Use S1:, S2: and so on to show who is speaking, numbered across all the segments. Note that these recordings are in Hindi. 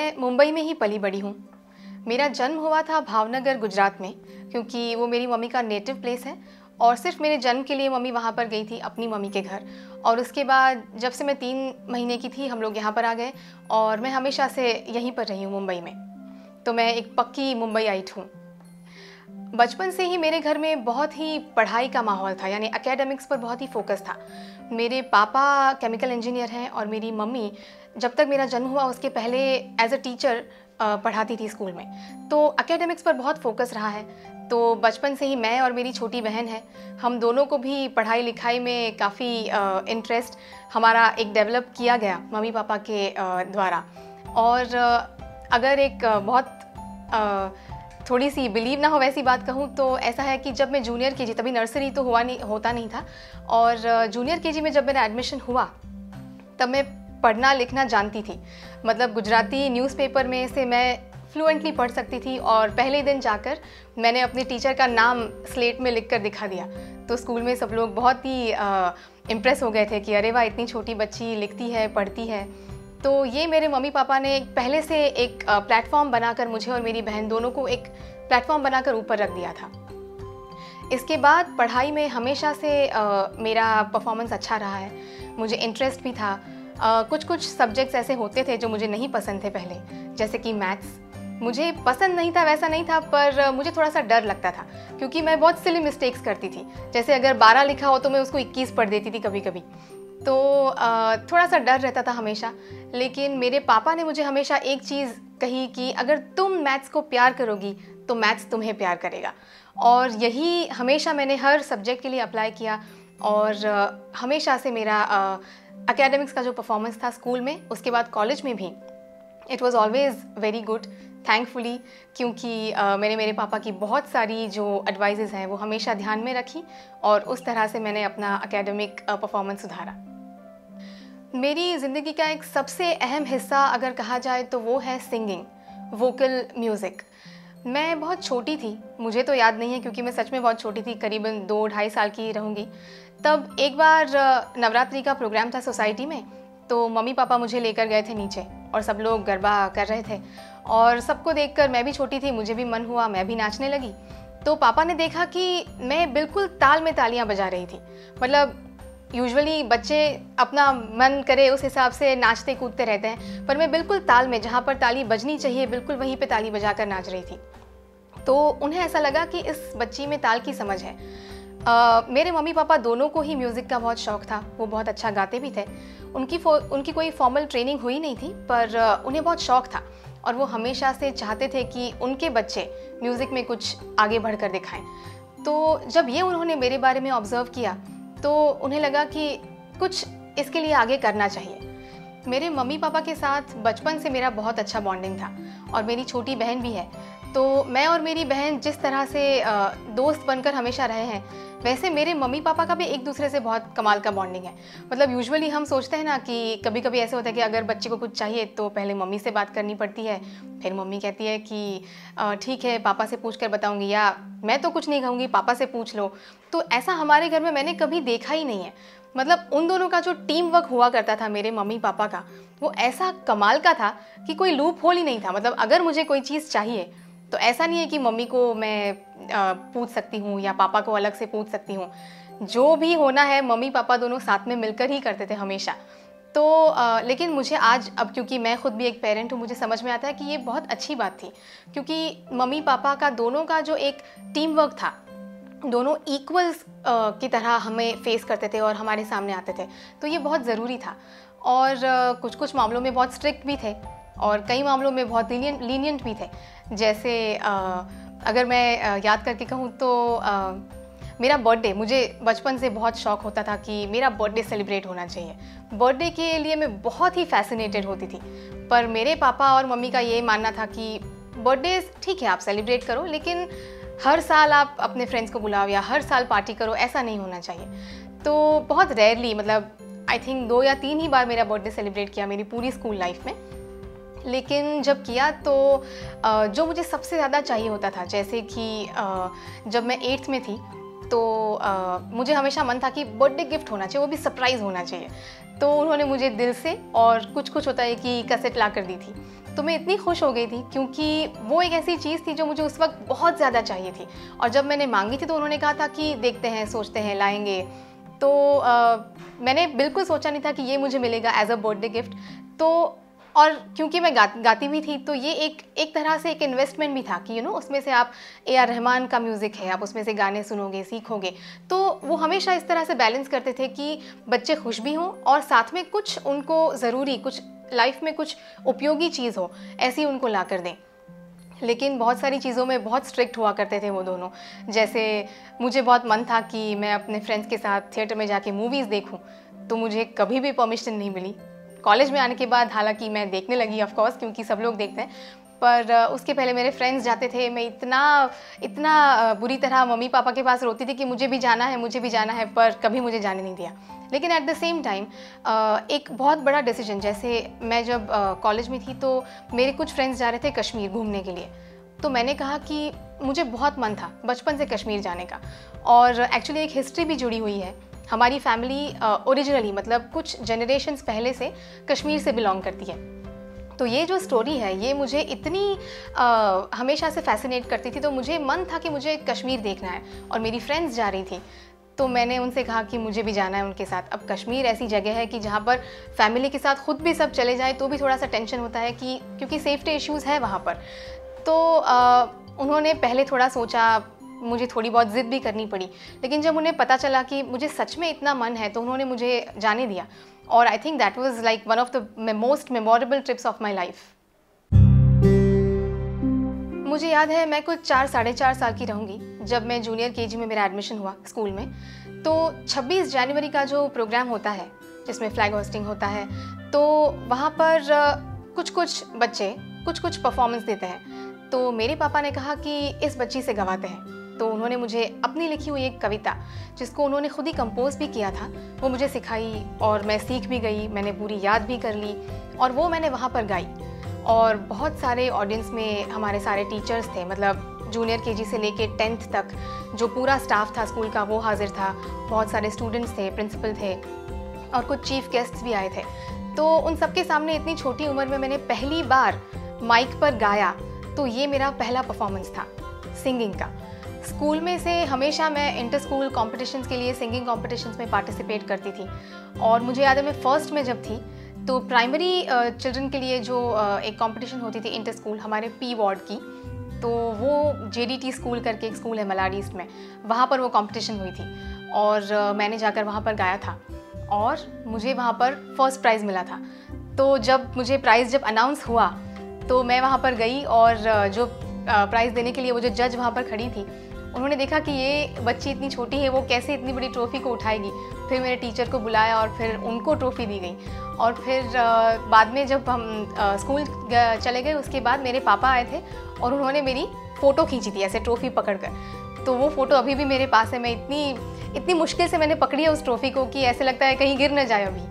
S1: मैं मुंबई में ही पली बड़ी हूँ। मेरा जन्म हुआ था भावनगर गुजरात में, क्योंकि वो मेरी मम्मी का नेटिव प्लेस है और सिर्फ मेरे जन्म के लिए मम्मी वहाँ पर गई थी अपनी मम्मी के घर। और उसके बाद जब से मैं 3 महीने की थी हम लोग यहाँ पर आ गए और मैं हमेशा से यहीं पर रही हूँ मुंबई में। तो मैं एक पक्की मुंबईआइट हूँ। बचपन से ही मेरे घर में बहुत ही पढ़ाई का माहौल था, यानी एकेडमिक्स पर बहुत ही फोकस था। मेरे पापा केमिकल इंजीनियर हैं और मेरी मम्मी जब तक मेरा जन्म हुआ उसके पहले एज अ टीचर पढ़ाती थी स्कूल में। तो एकेडमिक्स पर बहुत फोकस रहा है। तो बचपन से ही मैं और मेरी छोटी बहन है, हम दोनों को भी पढ़ाई लिखाई में काफ़ी इंटरेस्ट हमारा एक डेवलप किया गया मम्मी पापा के द्वारा। और अगर एक बहुत थोड़ी सी बिलीव ना हो वैसी बात कहूँ तो ऐसा है कि जब मैं जूनियर केजी, तभी नर्सरी तो होता नहीं था, और जूनियर केजी में जब मेरा एडमिशन हुआ तब मैं पढ़ना लिखना जानती थी। मतलब गुजराती न्यूज़पेपर में से मैं फ्लुएंटली पढ़ सकती थी और पहले दिन जाकर मैंने अपने टीचर का नाम स्लेट में लिख कर दिखा दिया। तो स्कूल में सब लोग बहुत ही इम्प्रेस हो गए थे कि अरे वाह, इतनी छोटी बच्ची लिखती है, पढ़ती है। तो ये मेरे मम्मी पापा ने पहले से एक प्लेटफॉर्म बनाकर मुझे और मेरी बहन दोनों को एक प्लेटफॉर्म बनाकर ऊपर रख दिया था। इसके बाद पढ़ाई में हमेशा से मेरा परफॉर्मेंस अच्छा रहा है, मुझे इंटरेस्ट भी था। कुछ सब्जेक्ट्स ऐसे होते थे जो मुझे नहीं पसंद थे पहले, जैसे कि मैथ्स। मुझे पसंद नहीं था वैसा नहीं था, पर मुझे थोड़ा सा डर लगता था क्योंकि मैं बहुत सिली मिस्टेक्स करती थी। जैसे अगर 12 लिखा हो तो मैं उसको 21 पढ़ देती थी कभी कभी। तो थोड़ा सा डर रहता था हमेशा। लेकिन मेरे पापा ने मुझे हमेशा एक चीज़ कही कि अगर तुम मैथ्स को प्यार करोगी तो मैथ्स तुम्हें प्यार करेगा। और यही हमेशा मैंने हर सब्जेक्ट के लिए अप्लाई किया। और हमेशा से मेरा एकेडमिक्स का जो परफॉर्मेंस था स्कूल में, उसके बाद कॉलेज में भी, it was always very good, thankfully. क्योंकि मैंने मेरे पापा की बहुत सारी जो एडवाइसेस हैं वो हमेशा ध्यान में रखी और उस तरह से मैंने अपना एकेडमिक परफॉर्मेंस सुधारा। मेरी ज़िंदगी का एक सबसे अहम हिस्सा अगर कहा जाए तो वो है सिंगिंग, वोकल म्यूज़िक। मैं बहुत छोटी थी, मुझे तो याद नहीं है क्योंकि मैं सच में बहुत छोटी थी, करीबन 2-2.5 साल की रहूँगी। तब एक बार नवरात्रि का प्रोग्राम था सोसाइटी में, तो मम्मी पापा मुझे लेकर गए थे नीचे और सब लोग गरबा कर रहे थे और सबको देखकर मैं भी छोटी थी, मुझे भी मन हुआ, मैं भी नाचने लगी। तो पापा ने देखा कि मैं बिल्कुल ताल में तालियां बजा रही थी। मतलब यूजुअली बच्चे अपना मन करे उस हिसाब से नाचते कूदते रहते हैं, पर मैं बिल्कुल ताल में, जहाँ पर ताली बजनी चाहिए बिल्कुल वहीं पे ताली बजाकर नाच रही थी। तो उन्हें ऐसा लगा कि इस बच्ची में ताल की समझ है। मेरे मम्मी पापा दोनों को ही म्यूज़िक का बहुत शौक़ था, वो बहुत अच्छा गाते भी थे। उनकी कोई फॉर्मल ट्रेनिंग हुई नहीं थी, पर उन्हें बहुत शौक़ था और वो हमेशा से चाहते थे कि उनके बच्चे म्यूज़िक में कुछ आगे बढ़कर दिखाएं। तो जब ये उन्होंने मेरे बारे में ऑब्ज़र्व किया तो उन्हें लगा कि कुछ इसके लिए आगे करना चाहिए। मेरे मम्मी पापा के साथ बचपन से मेरा बहुत अच्छा बॉन्डिंग था और मेरी छोटी बहन भी है। तो मैं और मेरी बहन जिस तरह से दोस्त बनकर हमेशा रहे हैं, वैसे मेरे मम्मी पापा का भी एक दूसरे से बहुत कमाल का बॉन्डिंग है। मतलब यूजुअली हम सोचते हैं ना कि कभी कभी ऐसे होता है कि अगर बच्चे को कुछ चाहिए तो पहले मम्मी से बात करनी पड़ती है, फिर मम्मी कहती है कि ठीक है पापा से पूछ कर बताऊँगी, या मैं तो कुछ नहीं कहूँगी, पापा से पूछ लो। तो ऐसा हमारे घर में मैंने कभी देखा ही नहीं है। मतलब उन दोनों का जो टीम वर्क हुआ करता था मेरे मम्मी पापा का, वो ऐसा कमाल का था कि कोई लूप होल ही नहीं था। मतलब अगर मुझे कोई चीज़ चाहिए तो ऐसा नहीं है कि मम्मी को मैं पूछ सकती हूँ या पापा को अलग से पूछ सकती हूँ। जो भी होना है मम्मी पापा दोनों साथ में मिलकर ही करते थे हमेशा। तो लेकिन मुझे आज, अब क्योंकि मैं खुद भी एक पेरेंट हूँ, मुझे समझ में आता है कि ये बहुत अच्छी बात थी, क्योंकि मम्मी पापा का दोनों का जो एक टीम वर्क था, दोनों इक्वल्स की तरह हमें फेस करते थे और हमारे सामने आते थे। तो ये बहुत ज़रूरी था। और कुछ मामलों में बहुत स्ट्रिक्ट भी थे और कई मामलों में बहुत लीनियंट भी थे। जैसे अगर मैं याद करके कहूँ तो मेरा बर्थडे, मुझे बचपन से बहुत शौक़ होता था कि मेरा बर्थडे सेलिब्रेट होना चाहिए। बर्थडे के लिए मैं बहुत ही फैसिनेटेड होती थी, पर मेरे पापा और मम्मी का ये मानना था कि बर्थडे ठीक है आप सेलिब्रेट करो, लेकिन हर साल आप अपने फ्रेंड्स को बुलाओ या हर साल पार्टी करो, ऐसा नहीं होना चाहिए। तो बहुत रेयरली, मतलब आई थिंक 2 या 3 ही बार मेरा बर्थडे सेलिब्रेट किया मेरी पूरी स्कूल लाइफ में। लेकिन जब किया तो जो मुझे सबसे ज़्यादा चाहिए होता था, जैसे कि जब मैं 8th में थी तो मुझे हमेशा मन था कि बर्थडे गिफ्ट होना चाहिए, वो भी सरप्राइज़ होना चाहिए। तो उन्होंने मुझे दिल से और कुछ कुछ होता है कि कैसेट ला कर दी थी। तो मैं इतनी खुश हो गई थी क्योंकि वो एक ऐसी चीज़ थी जो मुझे उस वक्त बहुत ज़्यादा चाहिए थी। और जब मैंने मांगी थी तो उन्होंने कहा था कि देखते हैं, सोचते हैं, लाएंगे। तो मैंने बिल्कुल सोचा नहीं था कि ये मुझे मिलेगा एज अ बर्थडे गिफ्ट। तो और क्योंकि मैं गाती भी थी तो ये एक तरह से एक इन्वेस्टमेंट भी था कि उसमें से आप AR रहमान का म्यूज़िक है, आप उसमें से गाने सुनोगे, सीखोगे। तो वो हमेशा इस तरह से बैलेंस करते थे कि बच्चे खुश भी हों और साथ में कुछ उनको ज़रूरी, कुछ लाइफ में कुछ उपयोगी चीज़ हो, ऐसी उनको ला कर दें। लेकिन बहुत सारी चीज़ों में बहुत स्ट्रिक्ट हुआ करते थे वो दोनों। जैसे मुझे बहुत मन था कि मैं अपने फ्रेंड्स के साथ थिएटर में जाके मूवीज़ देखूं, तो मुझे कभी भी परमिशन नहीं मिली। कॉलेज में आने के बाद हालांकि मैं देखने लगी ऑफ कोर्स, क्योंकि सब लोग देखते हैं, पर उसके पहले मेरे फ्रेंड्स जाते थे। मैं इतना बुरी तरह मम्मी पापा के पास रोती थी कि मुझे भी जाना है, मुझे भी जाना है, पर कभी मुझे जाने नहीं दिया। लेकिन एट द सेम टाइम एक बहुत बड़ा डिसीजन, जैसे मैं जब कॉलेज में थी तो मेरे कुछ फ्रेंड्स जा रहे थे कश्मीर घूमने के लिए। तो मैंने कहा कि मुझे बहुत मन था बचपन से कश्मीर जाने का, और एक्चुअली एक हिस्ट्री भी जुड़ी हुई है। हमारी फैमिली ओरिजिनली मतलब कुछ जनरेशन्स पहले से कश्मीर से बिलोंग करती है। तो ये जो स्टोरी है ये मुझे इतनी हमेशा से फैसिनेट करती थी। तो मुझे मन था कि मुझे कश्मीर देखना है, और मेरी फ्रेंड्स जा रही थी तो मैंने उनसे कहा कि मुझे भी जाना है उनके साथ। अब कश्मीर ऐसी जगह है कि जहाँ पर फैमिली के साथ खुद भी सब चले जाए तो भी थोड़ा सा टेंशन होता है कि क्योंकि सेफ्टी इश्यूज़ है वहाँ पर। तो उन्होंने पहले थोड़ा सोचा, मुझे थोड़ी बहुत ज़िद भी करनी पड़ी, लेकिन जब उन्हें पता चला कि मुझे सच में इतना मन है तो उन्होंने मुझे जाने दिया। और I think that was like one of the most memorable trips of my life. मुझे याद है मैं कुछ 4-4.5 साल की रहूँगी जब मैं जूनियर KG में मेरा एडमिशन हुआ स्कूल में। तो 26 जनवरी का जो प्रोग्राम होता है जिसमें फ्लैग होस्टिंग होता है, तो वहाँ पर कुछ बच्चे कुछ परफॉर्मेंस देते हैं। तो मेरे पापा ने कहा कि इस बच्ची से गवाते हैं। तो उन्होंने मुझे अपनी लिखी हुई एक कविता, जिसको उन्होंने खुद ही कंपोज भी किया था, वो मुझे सिखाई और मैं सीख भी गई, मैंने पूरी याद भी कर ली और वो मैंने वहाँ पर गाई। और बहुत सारे ऑडियंस में हमारे सारे टीचर्स थे, मतलब जूनियर KG से लेके 10th तक जो पूरा स्टाफ था स्कूल का वो हाजिर था। बहुत सारे स्टूडेंट्स थे, प्रिंसिपल थे और कुछ चीफ गेस्ट्स भी आए थे। तो उन सबके सामने इतनी छोटी उम्र में मैंने पहली बार माइक पर गाया, तो ये मेरा पहला परफॉर्मेंस था सिंगिंग का। स्कूल में से हमेशा मैं इंटर स्कूल कॉम्पिटिशन्स के लिए सिंगिंग कॉम्पिटिशन्स में पार्टिसिपेट करती थी। और मुझे याद है मैं फर्स्ट में जब थी तो प्राइमरी चिल्ड्रन के लिए जो एक कंपटीशन होती थी इंटर स्कूल हमारे P वार्ड की, तो वो JDT स्कूल करके एक स्कूल है मलाड ईस्ट में, वहाँ पर वो कंपटीशन हुई थी और मैंने जाकर वहाँ पर गाया था और मुझे वहाँ पर फर्स्ट प्राइज़ मिला था। तो जब मुझे प्राइज़ जब अनाउंस हुआ तो मैं वहाँ पर गई और जो प्राइज़ देने के लिए वो जो जज वहाँ पर खड़ी थी, उन्होंने देखा कि ये बच्ची इतनी छोटी है, वो कैसे इतनी बड़ी ट्रॉफ़ी को उठाएगी। फिर मेरे टीचर को बुलाया और फिर उनको ट्रॉफ़ी दी गई। और फिर बाद में जब हम स्कूल चले गए उसके बाद मेरे पापा आए थे और उन्होंने मेरी फ़ोटो खींची थी ऐसे ट्रॉफ़ी पकड़कर। तो वो फ़ोटो अभी भी मेरे पास है। मैं इतनी मुश्किल से मैंने पकड़ी है उस ट्रॉफ़ी को कि ऐसे लगता है कहीं गिर न जाए अभी।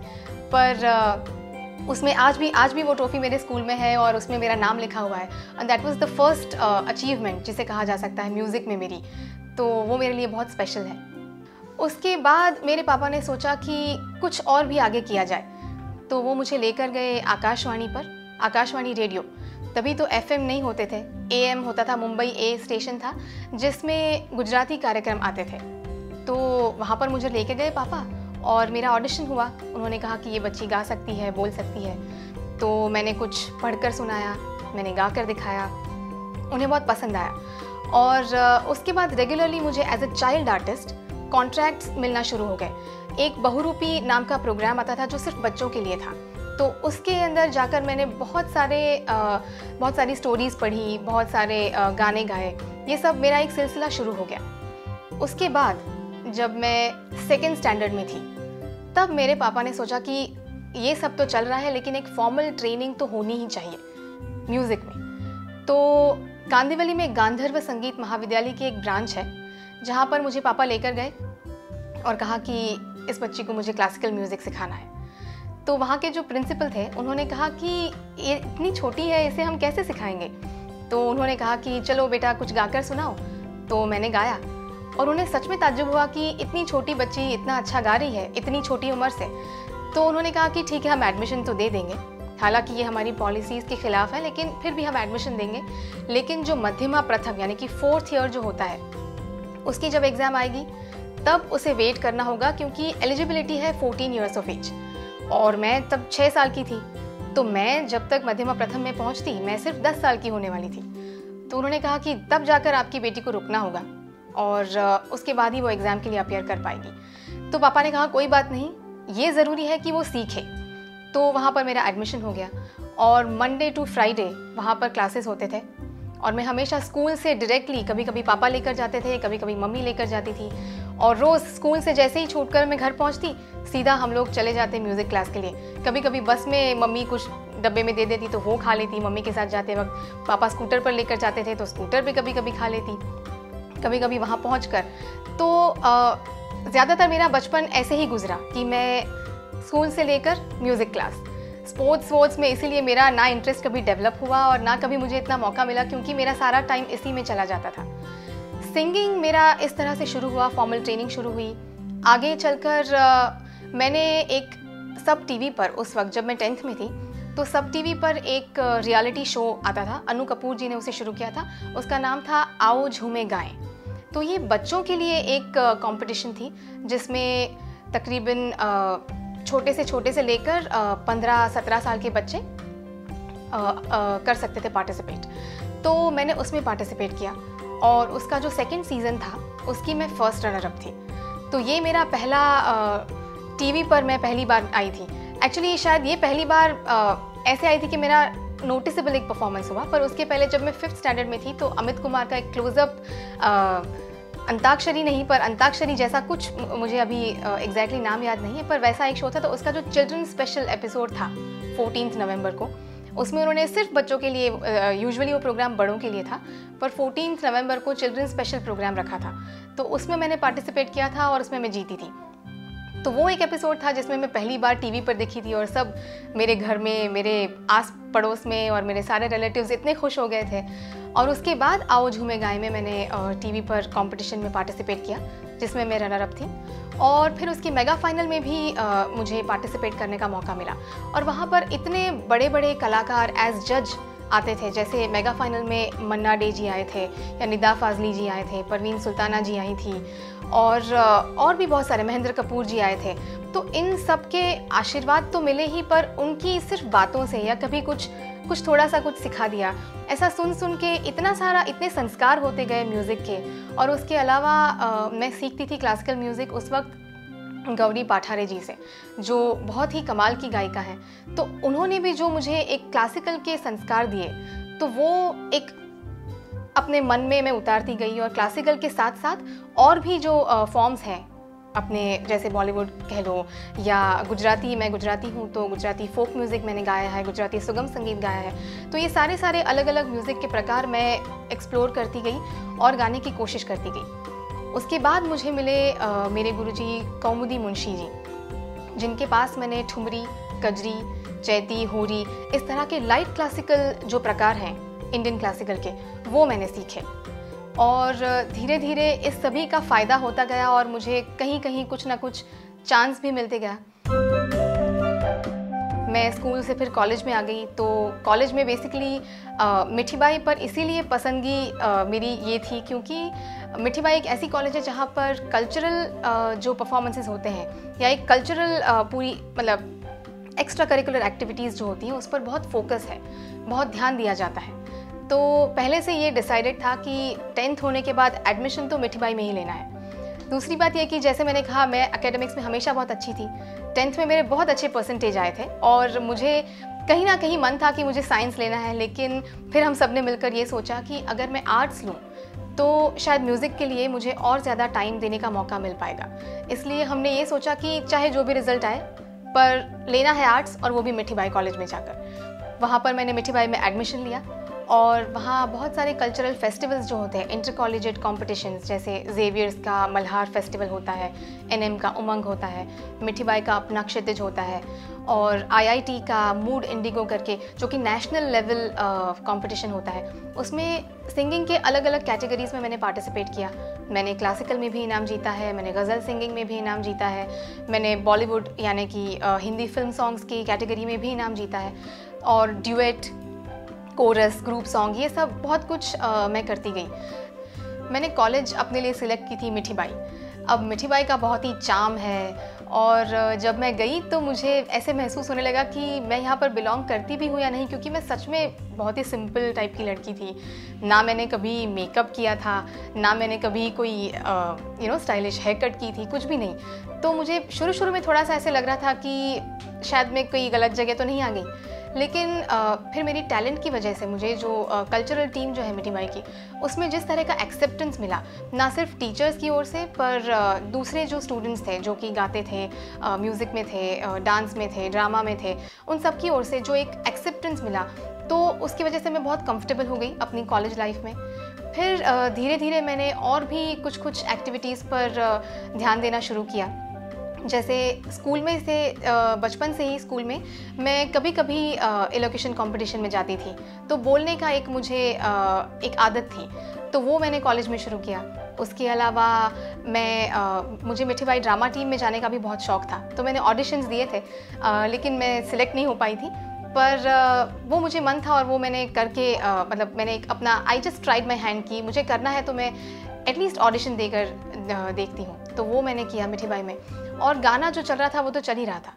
S1: पर उसमें आज भी वो ट्रॉफ़ी मेरे स्कूल में है और उसमें मेरा नाम लिखा हुआ है। And that was the first achievement जिसे कहा जा सकता है म्यूज़िक में मेरी, तो वो मेरे लिए बहुत स्पेशल है। उसके बाद मेरे पापा ने सोचा कि कुछ और भी आगे किया जाए, तो वो मुझे लेकर गए आकाशवाणी पर, आकाशवाणी रेडियो। तभी तो FM नहीं होते थे, AM होता था, मुंबई A स्टेशन था जिसमें गुजराती कार्यक्रम आते थे। तो वहाँ पर मुझे लेके गए पापा और मेरा ऑडिशन हुआ। उन्होंने कहा कि ये बच्ची गा सकती है, बोल सकती है। तो मैंने कुछ पढ़कर सुनाया, मैंने गा कर दिखाया, उन्हें बहुत पसंद आया। और उसके बाद रेगुलरली मुझे as a child artist contracts मिलना शुरू हो गए। एक बहुरूपी नाम का प्रोग्राम आता था जो सिर्फ बच्चों के लिए था। तो उसके अंदर जाकर मैंने बहुत सारी स्टोरीज़ पढ़ी, बहुत सारे गाने गाए। ये सब मेरा एक सिलसिला शुरू हो गया। उसके बाद जब मैं 2nd स्टैंडर्ड में थी तब मेरे पापा ने सोचा कि ये सब तो चल रहा है लेकिन एक फॉर्मल ट्रेनिंग तो होनी ही चाहिए म्यूज़िक में। तो कांदिवली में गांधर्व संगीत महाविद्यालय की एक ब्रांच है जहाँ पर मुझे पापा लेकर गए और कहा कि इस बच्ची को मुझे क्लासिकल म्यूज़िक सिखाना है। तो वहाँ के जो प्रिंसिपल थे उन्होंने कहा कि ये इतनी छोटी है, इसे हम कैसे सिखाएंगे। तो उन्होंने कहा कि चलो बेटा कुछ गाकर सुनाओ। तो मैंने गाया और उन्हें सच में ताज्जुब हुआ कि इतनी छोटी बच्ची इतना अच्छा गा रही है इतनी छोटी उम्र से। तो उन्होंने कहा कि ठीक है, हम एडमिशन तो दे देंगे, हालांकि ये हमारी पॉलिसीज़ के खिलाफ है, लेकिन फिर भी हम एडमिशन देंगे। लेकिन जो मध्यमा प्रथम यानी कि 4th ईयर जो होता है, उसकी जब एग्ज़ाम आएगी तब उसे वेट करना होगा, क्योंकि एलिजिबिलिटी है 14 ईयर्स ऑफ एज। और मैं तब 6 साल की थी, तो मैं जब तक मध्यमा प्रथम में पहुंचती मैं सिर्फ 10 साल की होने वाली थी। तो उन्होंने कहा कि तब जाकर आपकी बेटी को रुकना होगा और उसके बाद ही वो एग्ज़ाम के लिए अपीयर कर पाएगी। तो पापा ने कहा कोई बात नहीं, ये ज़रूरी है कि वो सीखे। तो वहाँ पर मेरा एडमिशन हो गया और मंडे टू फ्राइडे वहाँ पर क्लासेस होते थे और मैं हमेशा स्कूल से डायरेक्टली, कभी कभी पापा लेकर जाते थे, कभी कभी मम्मी लेकर जाती थी, और रोज़ स्कूल से जैसे ही छूटकर मैं घर पहुँचती सीधा हम लोग चले जाते म्यूज़िक क्लास के लिए। कभी कभी बस में मम्मी कुछ डब्बे में दे देती तो वो खा लेती, मम्मी के साथ जाते वक्त पापा स्कूटर पर लेकर जाते थे तो स्कूटर पे कभी कभी खा लेती, कभी कभी वहाँ पहुँच कर। तो ज़्यादातर मेरा बचपन ऐसे ही गुजरा कि मैं स्कूल से लेकर म्यूज़िक क्लास, स्पोर्ट्स में इसीलिए मेरा ना इंटरेस्ट कभी डेवलप हुआ और ना कभी मुझे इतना मौका मिला, क्योंकि मेरा सारा टाइम इसी में चला जाता था। सिंगिंग मेरा इस तरह से शुरू हुआ, फॉर्मल ट्रेनिंग शुरू हुई। आगे चलकर मैंने एक सब टीवी पर, उस वक्त जब मैं 10th में थी, तो सब टीवी पर एक रियलिटी शो आता था, अनु कपूर जी ने उसे शुरू किया था, उसका नाम था आओ झूमे गाएं। तो ये बच्चों के लिए एक कंपटीशन थी जिसमें तकरीबन छोटे से लेकर 15-17 साल के बच्चे कर सकते थे पार्टिसिपेट। तो मैंने उसमें पार्टिसिपेट किया और उसका जो सेकंड सीज़न था उसकी मैं फर्स्ट रनर अप थी। तो ये मेरा पहला टीवी पर मैं पहली बार आई थी। एक्चुअली शायद ये पहली बार ऐसे आई थी कि मेरा नोटिसेबल एक परफॉर्मेंस हुआ, पर उसके पहले जब मैं 5th स्टैंडर्ड में थी तो अमित कुमार का एक क्लोजअप, अंताक्षरी नहीं पर अंताक्षरी जैसा कुछ, मुझे अभी एग्जैक्टली नाम याद नहीं है, पर वैसा एक शो था। तो उसका जो चिल्ड्रन स्पेशल एपिसोड था 14 नवंबर को, उसमें उन्होंने सिर्फ बच्चों के लिए, यूजुअली वो प्रोग्राम बड़ों के लिए था, पर 14 नवंबर को चिल्ड्रन स्पेशल प्रोग्राम रखा था। तो उसमें मैंने पार्टिसिपेट किया था और उसमें मैं जीती थी। तो वो एक एपिसोड था जिसमें मैं पहली बार टीवी पर देखी थी और सब मेरे घर में, मेरे आस पड़ोस में और मेरे सारे रिलेटिव्स इतने खुश हो गए थे। और उसके बाद आओ झूमे गाएं में मैंने टीवी पर कंपटीशन में पार्टिसिपेट किया जिसमें मैं रनर अप थी, और फिर उसकी मेगा फाइनल में भी मुझे पार्टिसिपेट करने का मौका मिला। और वहाँ पर इतने बड़े बड़े कलाकार एज जज आते थे, जैसे मेगा फाइनल में मन्ना डे जी आए थे या निदा फाजली जी आए थे, परवीन सुल्ताना जी आई थी, और भी बहुत सारे, महेंद्र कपूर जी आए थे। तो इन सब के आशीर्वाद तो मिले ही, पर उनकी सिर्फ बातों से या कभी कुछ थोड़ा सा कुछ सिखा दिया, ऐसा सुन के इतना सारा, इतने संस्कार होते गए म्यूज़िक के। और उसके अलावा मैं सीखती थी क्लासिकल म्यूज़िक उस वक्त गौरी पाठारे जी से, जो बहुत ही कमाल की गायिका है। तो उन्होंने भी जो मुझे एक क्लासिकल के संस्कार दिए, तो वो एक अपने मन में मैं उतारती गई। और क्लासिकल के साथ साथ और भी जो फॉर्म्स हैं अपने, जैसे बॉलीवुड कह लो या गुजराती, मैं गुजराती हूँ तो गुजराती फोक म्यूज़िक मैंने गाया है, गुजराती सुगम संगीत गाया है। तो ये सारे अलग अलग म्यूज़िक के प्रकार मैं एक्सप्लोर करती गई और गाने की कोशिश करती गई। उसके बाद मुझे मिले मेरे गुरुजी कौमुदी मुंशी जी, जिनके पास मैंने ठुमरी, कजरी, चैती, होरी, इस तरह के लाइट क्लासिकल जो प्रकार हैं इंडियन क्लासिकल के, वो मैंने सीखे। और धीरे धीरे इस सभी का फ़ायदा होता गया और मुझे कहीं कहीं कुछ ना कुछ चांस भी मिलते गया। मैं स्कूल से फिर कॉलेज में आ गई, तो कॉलेज में बेसिकली मिठी बाई पर इसीलिए पसंदगी मेरी ये थी क्योंकि मिठी बाई एक ऐसी कॉलेज है जहाँ पर कल्चरल जो परफॉर्मेंसेस होते हैं या एक कल्चरल पूरी, मतलब एक्स्ट्रा करिकुलर एक्टिविटीज़ जो होती हैं उस पर बहुत फोकस है, बहुत ध्यान दिया जाता है। तो पहले से ये डिसाइडेड था कि 10th होने के बाद एडमिशन तो मिठी बाई में ही लेना है। दूसरी बात यह कि जैसे मैंने कहा, मैं एकेडमिक्स में हमेशा बहुत अच्छी थी। 10th में मेरे बहुत अच्छे परसेंटेज आए थे और मुझे कहीं ना कहीं मन था कि मुझे साइंस लेना है, लेकिन फिर हम सब ने मिलकर ये सोचा कि अगर मैं आर्ट्स लूँ तो शायद म्यूज़िक के लिए मुझे और ज़्यादा टाइम देने का मौका मिल पाएगा। इसलिए हमने ये सोचा कि चाहे जो भी रिज़ल्ट आए, पर लेना है आर्ट्स, और वो भी मिठी बाई कॉलेज में जाकर। वहाँ पर मैंने मिठी बाई में एडमिशन लिया और वहाँ बहुत सारे कल्चरल फेस्टिवल्स जो होते हैं, इंटर कॉलेजिएट कॉम्पिटिशन्स, जैसे जेवियर्स का मल्हार फेस्टिवल होता है, एनएम का उमंग होता है, मिठीबाई का अपना क्षितिज होता है, और आईआईटी का मूड इंडिगो करके जो कि नेशनल लेवल कंपटीशन होता है, उसमें सिंगिंग के अलग अलग कैटेगरीज में मैंने पार्टिसिपेट किया। मैंने क्लासिकल में भी इनाम जीता है, मैंने गज़ल सिंगिंग में भी इनाम जीता है, मैंने बॉलीवुड यानी कि हिंदी फिल्म सॉन्ग्स की कैटेगरी में भी इनाम जीता है, और ड्यूएट, कोरस, ग्रुप सॉन्ग, ये सब बहुत कुछ मैं करती गई। मैंने कॉलेज अपने लिए सिलेक्ट की थी मिठीबाई। अब मिठीबाई का बहुत ही चार्म है, और जब मैं गई तो मुझे ऐसे महसूस होने लगा कि मैं यहाँ पर बिलोंग करती भी हूँ या नहीं, क्योंकि मैं सच में बहुत ही सिंपल टाइप की लड़की थी। ना मैंने कभी मेकअप किया था, ना मैंने कभी कोई स्टाइलिश हेयर कट की थी, कुछ भी नहीं। तो मुझे शुरू में थोड़ा सा ऐसे लग रहा था कि शायद मैं कोई गलत जगह तो नहीं आ गई। लेकिन फिर मेरी टैलेंट की वजह से मुझे जो कल्चरल टीम जो है मिठीबाई की, उसमें जिस तरह का एक्सेप्टेंस मिला, ना सिर्फ टीचर्स की ओर से पर दूसरे जो स्टूडेंट्स थे जो कि गाते थे, म्यूज़िक में थे, डांस में थे, ड्रामा में थे, उन सब की ओर से जो एक एक्सेप्टेंस मिला, तो उसकी वजह से मैं बहुत कंफर्टेबल हो गई अपनी कॉलेज लाइफ में। फिर धीरे धीरे मैंने और भी कुछ एक्टिविटीज़ पर ध्यान देना शुरू किया। जैसे स्कूल में से बचपन से ही स्कूल में मैं कभी कभी एलोकेशन कंपटीशन में जाती थी, तो बोलने का एक मुझे एक आदत थी, तो वो मैंने कॉलेज में शुरू किया। उसके अलावा मुझे मिठीबाई ड्रामा टीम में जाने का भी बहुत शौक़ था, तो मैंने ऑडिशंस दिए थे, लेकिन मैं सिलेक्ट नहीं हो पाई थी। पर वो मुझे मन था और वो मैंने करके मतलब मैंने एक अपना I just tried my hand की मुझे करना है तो मैं एटलीस्ट ऑडिशन देकर देखती हूँ, तो वो मैंने किया मिठीबाई में। और गाना जो चल रहा था वो तो चल ही रहा था।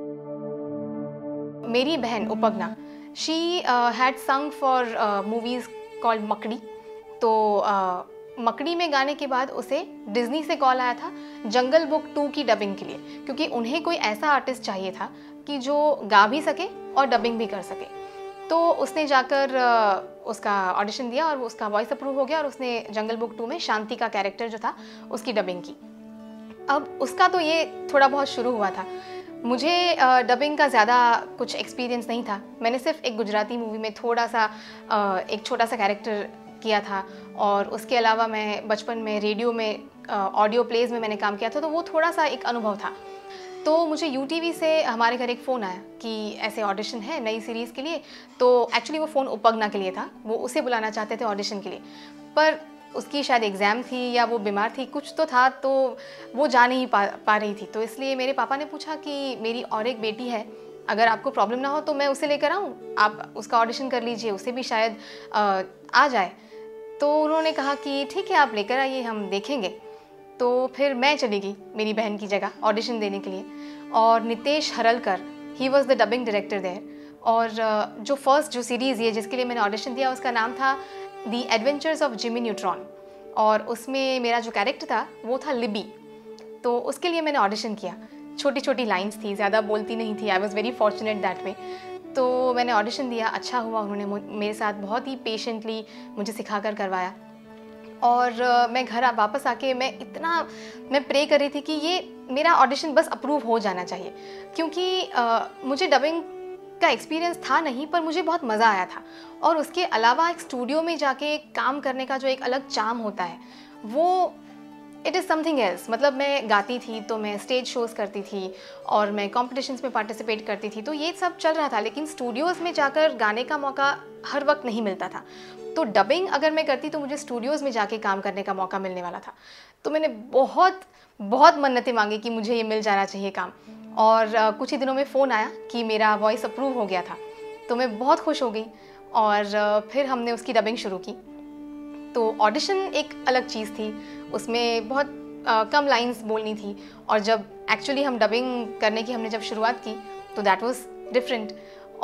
S1: मेरी बहन Upagna, she had sung for movies called Makdee. तो मकड़ी में गाने के बाद उसे डिज्नी से कॉल आया था जंगल बुक 2 की डबिंग के लिए, क्योंकि उन्हें कोई ऐसा आर्टिस्ट चाहिए था कि जो गा भी सके और डबिंग भी कर सके। तो उसने जाकर उसका ऑडिशन दिया और उसका वॉइस अप्रूव हो गया, और उसने जंगल बुक 2 में शांति का कैरेक्टर जो था उसकी डबिंग की। अब उसका तो ये थोड़ा बहुत शुरू हुआ था। मुझे डबिंग का ज़्यादा कुछ एक्सपीरियंस नहीं था। मैंने सिर्फ एक गुजराती मूवी में थोड़ा सा एक छोटा सा कैरेक्टर किया था, और उसके अलावा मैं बचपन में रेडियो में ऑडियो प्लेज में मैंने काम किया था, तो वो थोड़ा सा एक अनुभव था। तो मुझे यूटीवी से हमारे घर एक फ़ोन आया कि ऐसे ऑडिशन है नई सीरीज़ के लिए। तो एक्चुअली वो फ़ोन उपगना के लिए था, वो उसे बुलाना चाहते थे ऑडिशन के लिए, पर उसकी शायद एग्ज़ाम थी या वो बीमार थी, कुछ तो था, तो वो जा नहीं पा रही थी। तो इसलिए मेरे पापा ने पूछा कि मेरी और एक बेटी है, अगर आपको प्रॉब्लम ना हो तो मैं उसे लेकर आऊँ, आप उसका ऑडिशन कर लीजिए, उसे भी शायद आ जाए। तो उन्होंने कहा कि ठीक है, आप लेकर आइए, हम देखेंगे। तो फिर मैं चली गई मेरी बहन की जगह ऑडिशन देने के लिए, और Nitesh Haralkar, he was the dubbing director there. और जो फर्स्ट जो सीरीज़ ये जिसके लिए मैंने ऑडिशन दिया उसका नाम था the adventures of Jimmy Neutron, और उसमें मेरा जो कैरेक्टर था वो था लिबी। तो उसके लिए मैंने ऑडिशन किया। छोटी छोटी लाइंस थी, ज़्यादा बोलती नहीं थी। I was very fortunate that way. तो मैंने ऑडिशन दिया, अच्छा हुआ, उन्होंने मेरे साथ बहुत ही पेशेंटली मुझे सिखाकर करवाया। और मैं घर वापस आके मैं प्रे कर रही थी कि ये मेरा ऑडिशन बस अप्रूव हो जाना चाहिए, क्योंकि मुझे डबिंग का एक्सपीरियंस था नहीं, पर मुझे बहुत मज़ा आया था। और उसके अलावा एक स्टूडियो में जाके काम करने का जो एक अलग चार्म होता है, वो इट इज़ समथिंग एल्स। मतलब मैं गाती थी तो मैं स्टेज शोज़ करती थी और मैं कॉम्पिटिशन्स में पार्टिसिपेट करती थी, तो ये सब चल रहा था, लेकिन स्टूडियोज़ में जाकर गाने का मौका हर वक्त नहीं मिलता था। तो डबिंग अगर मैं करती तो मुझे स्टूडियोज़ में जाके काम करने का मौका मिलने वाला था। तो मैंने बहुत बहुत मन्नतें मांगी कि मुझे ये मिल जाना चाहिए काम। और कुछ ही दिनों में फ़ोन आया कि मेरा वॉइस अप्रूव हो गया था, तो मैं बहुत खुश हो गई। और फिर हमने उसकी डबिंग शुरू की। तो ऑडिशन एक अलग चीज़ थी, उसमें बहुत कम लाइंस बोलनी थी, और जब एक्चुअली हम डबिंग करने की हमने जब शुरुआत की तो दैट वाज डिफरेंट।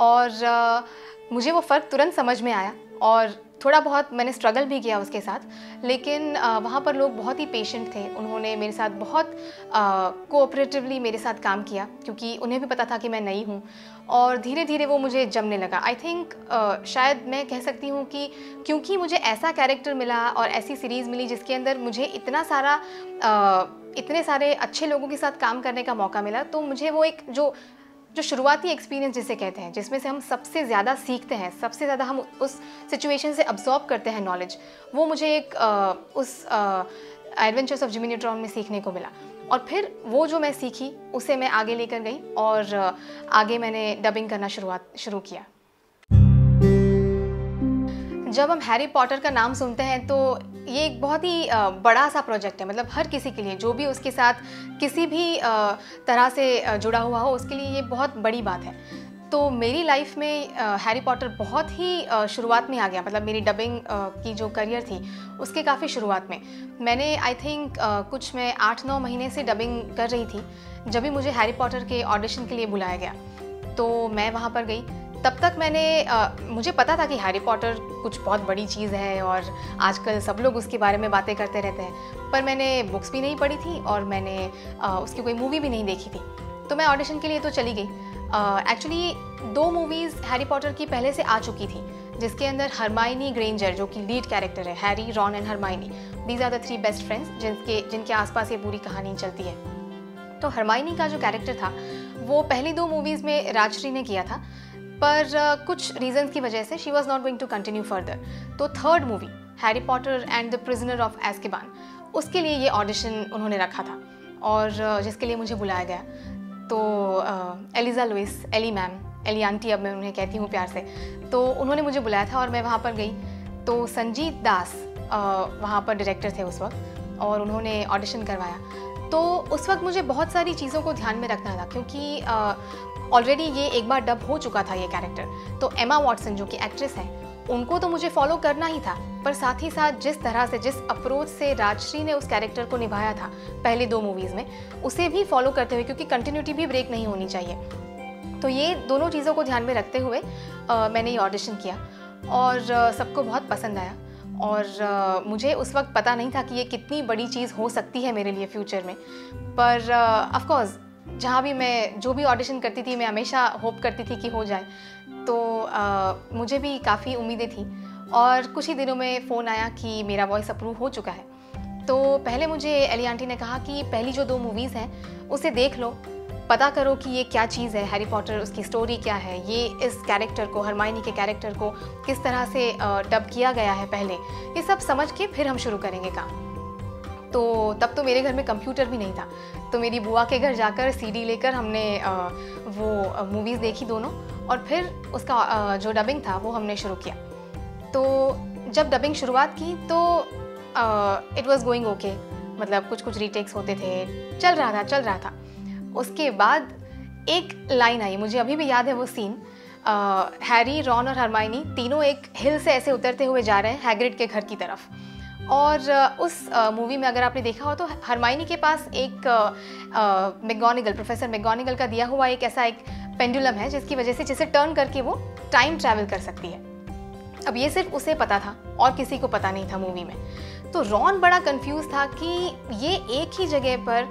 S1: और मुझे वो फ़र्क तुरंत समझ में आया, और थोड़ा बहुत मैंने स्ट्रगल भी किया उसके साथ, लेकिन वहाँ पर लोग बहुत ही पेशेंट थे। उन्होंने मेरे साथ बहुत कोऑपरेटिवली मेरे साथ काम किया, क्योंकि उन्हें भी पता था कि मैं नई हूँ, और धीरे धीरे वो मुझे जमने लगा। आई थिंक शायद मैं कह सकती हूँ कि क्योंकि मुझे ऐसा कैरेक्टर मिला और ऐसी सीरीज़ मिली जिसके अंदर मुझे इतने सारे अच्छे लोगों के साथ काम करने का मौका मिला, तो मुझे वो एक जो जो शुरुआती एक्सपीरियंस जिसे कहते हैं, जिसमें से हम सबसे ज़्यादा सीखते हैं, सबसे ज़्यादा हम उस सिचुएशन से अब्जॉर्ब करते हैं नॉलेज, वो मुझे एक उस एडवेंचर्स ऑफ जिमी न्यूट्रॉन में सीखने को मिला। और फिर वो जो मैं सीखी उसे मैं आगे लेकर गई और आगे मैंने डबिंग करना शुरू किया। जब हम हैरी पॉटर का नाम सुनते हैं तो ये एक बहुत ही बड़ा सा प्रोजेक्ट है, मतलब हर किसी के लिए, जो भी उसके साथ किसी भी तरह से जुड़ा हुआ हो, उसके लिए ये बहुत बड़ी बात है। तो मेरी लाइफ में हैरी पॉटर बहुत ही शुरुआत में आ गया, मतलब मेरी डबिंग की जो करियर थी उसके काफ़ी शुरुआत में। मैंने आई थिंक कुछ मैं 8-9 महीने से डबिंग कर रही थी जब भी मुझे हैरी पॉटर के ऑडिशन के लिए बुलाया गया। तो मैं वहाँ पर गई। तब तक मुझे पता था कि हैरी पॉटर कुछ बहुत बड़ी चीज़ है और आजकल सब लोग उसके बारे में बातें करते रहते हैं, पर मैंने बुक्स भी नहीं पढ़ी थी और मैंने उसकी कोई मूवी भी नहीं देखी थी। तो मैं ऑडिशन के लिए तो चली गई। एक्चुअली 2 मूवीज़ हैरी पॉटर की पहले से आ चुकी थी, जिसके अंदर हरमाइनी ग्रेंजर, जो कि लीड कैरेक्टर है, Harry, Ron and Hermione, these are the 3 best friends जिनके आसपास ये पूरी कहानी चलती है। तो हरमाइनी का जो कैरेक्टर था वो पहली 2 मूवीज़ में राजश्री ने किया था, पर कुछ रीजंस की वजह से she was not going to continue further. तो 3rd movie Harry Potter and the Prisoner of Azkaban, उसके लिए ये ऑडिशन उन्होंने रखा था और जिसके लिए मुझे बुलाया गया। तो Eliza Lewis, Ellie ma'am, Ellie aunty अब मैं उन्हें कहती हूँ प्यार से, तो उन्होंने मुझे बुलाया था और मैं वहाँ पर गई। तो संजीत दास वहाँ पर डायरेक्टर थे उस वक्त और उन्होंने ऑडिशन करवाया। तो उस वक्त मुझे बहुत सारी चीज़ों को ध्यान में रखना था, क्योंकि ऑलरेडी ये एक बार डब हो चुका था ये कैरेक्टर। तो एमा वॉटसन जो कि एक्ट्रेस है, उनको तो मुझे फॉलो करना ही था, पर साथ ही साथ जिस तरह से, जिस अप्रोच से राजश्री ने उस कैरेक्टर को निभाया था पहले 2 मूवीज़ में, उसे भी फॉलो करते हुए, क्योंकि कंटिन्यूटी भी ब्रेक नहीं होनी चाहिए। तो ये दोनों चीज़ों को ध्यान में रखते हुए मैंने ये ऑडिशन किया और सबको बहुत पसंद आया। और मुझे उस वक्त पता नहीं था कि ये कितनी बड़ी चीज़ हो सकती है मेरे लिए फ्यूचर में, पर ऑफ कोर्स जहाँ भी मैं जो भी ऑडिशन करती थी मैं हमेशा होप करती थी कि हो जाए। तो मुझे भी काफ़ी उम्मीदें थी और कुछ ही दिनों में फ़ोन आया कि मेरा वॉइस अप्रूव हो चुका है। तो पहले मुझे एली आंटी ने कहा कि पहली जो 2 मूवीज़ हैं उसे देख लो, पता करो कि ये क्या चीज़ है, हैरी पॉटर, उसकी स्टोरी क्या है, ये इस कैरेक्टर को, हरमाइनी के कैरेक्टर को किस तरह से डब किया गया है पहले, ये सब समझ के फिर हम शुरू करेंगे काम। तो तब तो मेरे घर में कंप्यूटर भी नहीं था, तो मेरी बुआ के घर जाकर सीडी लेकर हमने वो मूवीज़ देखी दोनों, और फिर उसका जो डबिंग था वो हमने शुरू किया। तो जब डबिंग शुरुआत की तो इट वाज गोइंग ओके, मतलब कुछ रीटेक्स होते थे, चल रहा था। उसके बाद एक लाइन आई, मुझे अभी भी याद है वो सीन। हैरी, रॉन और हरमाइनी तीनों एक हिल से ऐसे उतरते हुए जा रहे हैं हैग्रिड के घर की तरफ। और उस मूवी में अगर आपने देखा हो तो हरमाइनी के पास एक मैगोनिगल, प्रोफेसर मैगोनिगल का दिया हुआ एक ऐसा एक पेंडुलम है जिसकी वजह से जिसे टर्न करके वो टाइम ट्रैवल कर सकती है। अब ये सिर्फ उसे पता था और किसी को पता नहीं था मूवी में। तो रॉन बड़ा कंफ्यूज था कि ये एक ही जगह पर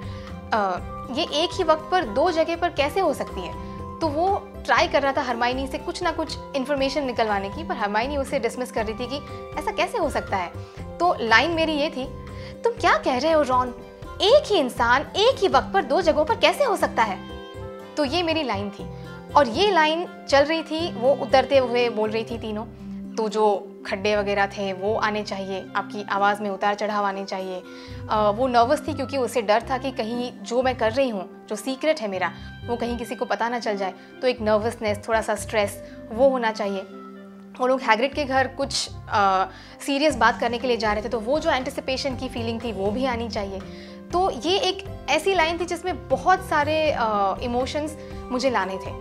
S1: ये एक ही वक्त पर 2 जगह पर कैसे हो सकती है। तो वो ट्राई कर रहा था हरमाइनी से कुछ ना कुछ इन्फॉर्मेशन निकलवाने की, पर हरमाइनी उसे डिसमिस कर रही थी कि ऐसा कैसे हो सकता है। तो लाइन मेरी ये थी, तुम क्या कह रहे हो रॉन, एक ही इंसान एक ही वक्त पर 2 जगहों पर कैसे हो सकता है। तो ये मेरी लाइन थी और ये लाइन चल रही थी, वो उतरते हुए बोल रही थी तीनों। तो जो खड्डे वगैरह थे वो आने चाहिए, आपकी आवाज़ में उतार चढ़ाव आने चाहिए। वो नर्वस थी क्योंकि उसे डर था कि कहीं जो मैं कर रही हूँ, जो सीक्रेट है मेरा, वो कहीं किसी को पता ना चल जाए। तो एक नर्वसनेस, थोड़ा सा स्ट्रेस वो होना चाहिए। वो लोग हैग्रिड के घर कुछ सीरियस बात करने के लिए जा रहे थे, तो वो जो एंटिसिपेशन की फीलिंग थी वो भी आनी चाहिए। तो ये एक ऐसी लाइन थी जिसमें बहुत सारे इमोशंस मुझे लाने थे।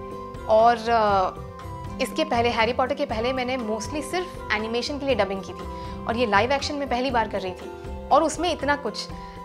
S1: और इसके पहले, हैरी पॉटर के पहले, मैंने मोस्टली सिर्फ एनिमेशन के लिए डबिंग की थी और ये लाइव एक्शन में पहली बार कर रही थी और उसमें इतना कुछ,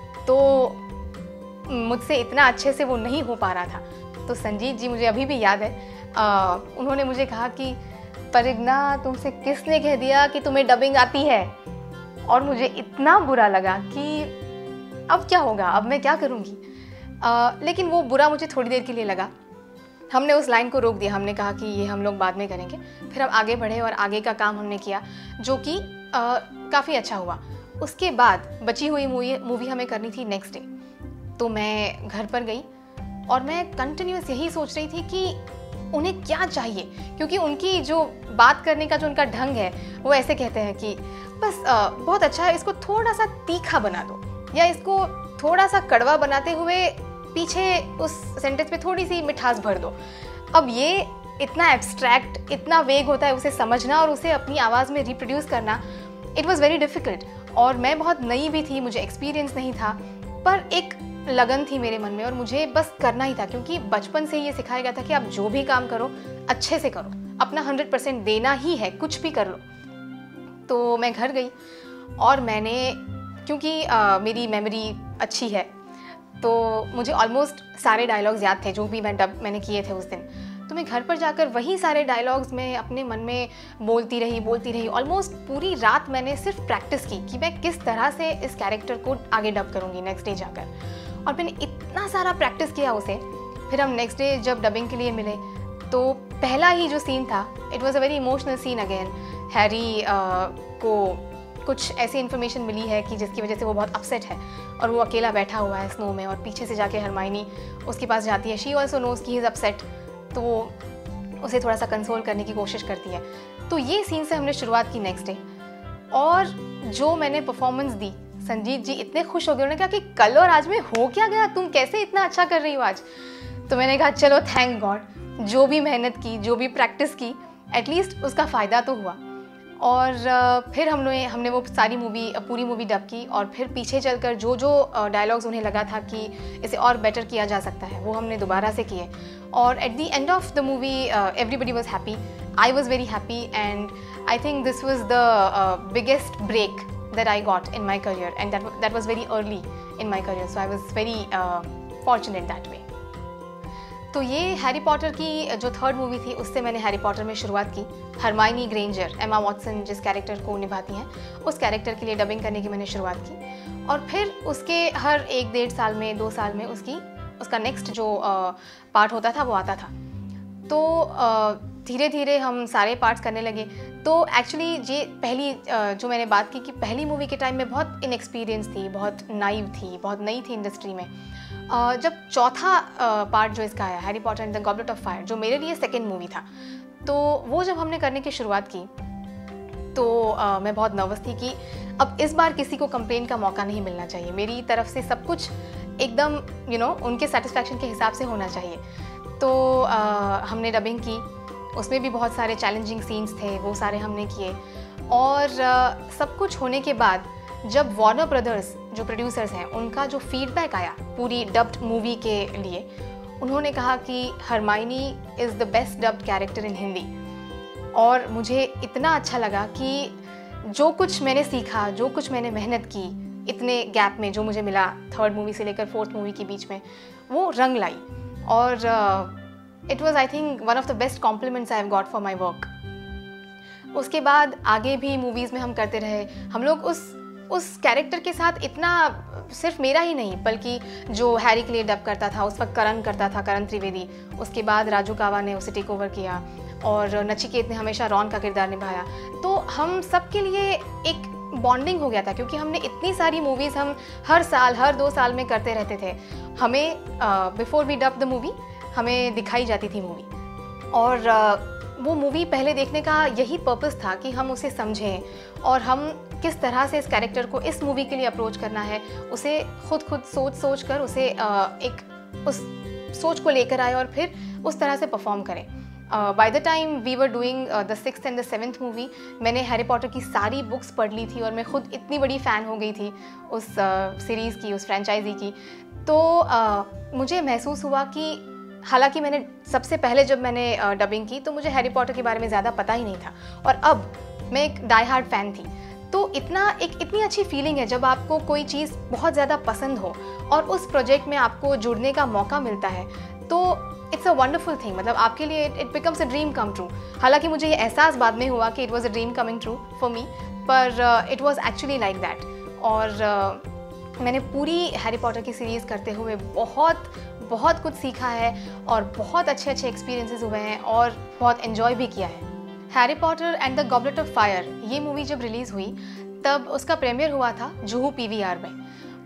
S1: तो मुझसे इतना अच्छे से वो नहीं हो पा रहा था। तो संजीत जी, मुझे अभी भी याद है, उन्होंने मुझे कहा कि परिग्ना, तुमसे किसने कह दिया कि तुम्हें डबिंग आती है। और मुझे इतना बुरा लगा कि अब क्या होगा, अब मैं क्या करूँगी। लेकिन वो बुरा मुझे थोड़ी देर के लिए लगा। हमने उस लाइन को रोक दिया, हमने कहा कि ये हम लोग बाद में करेंगे। फिर हम आगे बढ़े और आगे का काम हमने किया, जो कि काफ़ी अच्छा हुआ। उसके बाद बची हुई मूवी हमें करनी थी नेक्स्ट डे। तो मैं घर पर गई और मैं कंटिन्यूस यही सोच रही थी कि उन्हें क्या चाहिए, क्योंकि उनकी जो बात करने का जो उनका ढंग है वो ऐसे कहते हैं कि बस बहुत अच्छा है, इसको थोड़ा सा तीखा बना दो, या इसको थोड़ा सा कड़वा बनाते हुए पीछे उस सेंटेंस पे थोड़ी सी मिठास भर दो। अब ये इतना एब्स्ट्रैक्ट, इतना वेग होता है उसे समझना और उसे अपनी आवाज़ में रिप्रोड्यूस करना। इट वॉज़ वेरी डिफ़िकल्ट, और मैं बहुत नई भी थी, मुझे एक्सपीरियंस नहीं था, पर एक लगन थी मेरे मन में और मुझे बस करना ही था, क्योंकि बचपन से ये सिखाया गया था कि आप जो भी काम करो अच्छे से करो, अपना 100% देना ही है, कुछ भी कर लो। तो मैं घर गई और मैंने, क्योंकि मेरी मेमोरी अच्छी है, तो मुझे ऑलमोस्ट सारे डायलॉग्स याद थे जो भी मैंने किए थे उस दिन। तो मैं घर पर जाकर वही सारे डायलॉग्स मैं अपने मन में बोलती रही। ऑलमोस्ट पूरी रात मैंने सिर्फ प्रैक्टिस की कि मैं किस तरह से इस कैरेक्टर को आगे डब करूँगी नेक्स्ट डे जाकर। और मैंने इतना सारा प्रैक्टिस किया उसे। फिर हम नेक्स्ट डे जब डबिंग के लिए मिले तो पहला ही जो सीन था, it was a very emotional scene again. Harry को कुछ ऐसी इन्फॉर्मेशन मिली है कि जिसकी वजह से वो बहुत अपसेट है और वो अकेला बैठा हुआ है स्नो में, और पीछे से जाके हरमाइनी उसके पास जाती है। शी ऑल्सो नोज़ कि ही इज़ अपसेट, तो वो उसे थोड़ा सा कंसोल करने की कोशिश करती है। तो ये सीन से हमने शुरुआत की नेक्स्ट डे, और जो मैंने परफॉर्मेंस दी, संजीत जी इतने खुश हो गए। उन्होंने कहा कि कल और आज में हो क्या गया, तुम कैसे इतना अच्छा कर रही हो आज। तो मैंने कहा चलो थैंक गॉड, जो भी मेहनत की, जो भी प्रैक्टिस की, एटलीस्ट उसका फ़ायदा तो हुआ। और फिर हमने वो पूरी मूवी डब की, और फिर पीछे चलकर जो डायलॉग्स उन्हें लगा था कि इसे और बेटर किया जा सकता है, वो हमने दोबारा से किए। और at the end of the movie everybody was happy, I was very happy, and I think this was the biggest break that I got in my career, and that was very early in my career, so I was very fortunate that way. तो ये हैरी पॉटर की जो थर्ड मूवी थी, उससे मैंने हैरी पॉटर में शुरुआत की। हरमाइनी ग्रेंजर, एमा वॉटसन जिस कैरेक्टर को निभाती हैं, उस कैरेक्टर के लिए डबिंग करने की मैंने शुरुआत की। और फिर उसके हर 1-1.5 साल में, 2 साल में उसका नेक्स्ट जो पार्ट होता था वो आता था। तो धीरे धीरे हम सारे पार्ट्स करने लगे। तो एक्चुअली ये पहली जो मैंने बात की कि पहली मूवी के टाइम में बहुत इनएक्सपीरियंस थी, बहुत नाइव थी, बहुत नई थी इंडस्ट्री में। जब चौथा पार्ट जो इसका आया, Harry Potter and the Goblet of Fire, जो मेरे लिए सेकेंड मूवी था, तो वो जब हमने करने की शुरुआत की तो मैं बहुत नर्वस थी कि अब इस बार किसी को कंप्लेन का मौका नहीं मिलना चाहिए, मेरी तरफ से सब कुछ एकदम उनके सेटिस्फैक्शन के हिसाब से होना चाहिए। तो हमने डबिंग की, उसमें भी बहुत सारे चैलेंजिंग सीन्स थे, वो सारे हमने किए। और सब कुछ होने के बाद जब वार्नर ब्रदर्स जो प्रोड्यूसर्स हैं, उनका जो फीडबैक आया पूरी डब्ड मूवी के लिए, उन्होंने कहा कि Hermione is the best dubbed character in Hindi. और मुझे इतना अच्छा लगा कि जो कुछ मैंने सीखा, जो कुछ मैंने मेहनत की इतने गैप में, जो मुझे मिला थर्ड मूवी से लेकर फोर्थ मूवी के बीच में, वो रंग लाई। और it was I think one of the best compliments I have got for my work. उसके बाद आगे भी मूवीज़ में हम करते रहे। हम लोग उस कैरेक्टर के साथ इतना, सिर्फ मेरा ही नहीं बल्कि जो हैरी के लिए डब करता था उस वक्त करण करता था, करण त्रिवेदी। उसके बाद राजू कावा ने उसे टेक ओवर किया, और नचिकेत ने हमेशा रॉन का किरदार निभाया। तो हम सब के लिए एक बॉन्डिंग हो गया था, क्योंकि हमने इतनी सारी मूवीज़ हम हर साल, हर 2 साल में करते रहते थे। हमें before we dub the movie हमें दिखाई जाती थी मूवी, और वो मूवी पहले देखने का यही पर्पस था कि हम उसे समझें और हम किस तरह से इस कैरेक्टर को इस मूवी के लिए अप्रोच करना है, उसे खुद सोच कर उसे उस सोच को लेकर आए और फिर उस तरह से परफॉर्म करें। By the time we were doing the 6th and the 7th movie, मैंने हैरी पॉटर की सारी बुक्स पढ़ ली थी और मैं खुद इतनी बड़ी फ़ैन हो गई थी उस सीरीज़ की, उस फ्रेंचाइजी की। तो मुझे महसूस हुआ कि हालांकि मैंने सबसे पहले जब मैंने डबिंग की तो मुझे हैरी पॉटर के बारे में ज़्यादा पता ही नहीं था, और अब मैं एक डाई हार्ड फ़ैन थी। तो इतनी अच्छी फीलिंग है जब आपको कोई चीज़ बहुत ज़्यादा पसंद हो और उस प्रोजेक्ट में आपको जुड़ने का मौका मिलता है, तो इट्स अ वंडरफुल थिंग। मतलब आपके लिए it becomes a dream come true. हालांकि मुझे ये एहसास बाद में हुआ कि it was a dream coming true for me, पर it was actually like that. और मैंने पूरी हैरी पॉटर की सीरीज़ करते हुए बहुत कुछ सीखा है, और बहुत अच्छे एक्सपीरियंसेस हुए हैं, और बहुत एंजॉय भी किया है। Harry Potter and the Goblet of Fire ये मूवी जब रिलीज़ हुई तब उसका प्रीमियर हुआ था जुहू PVR में,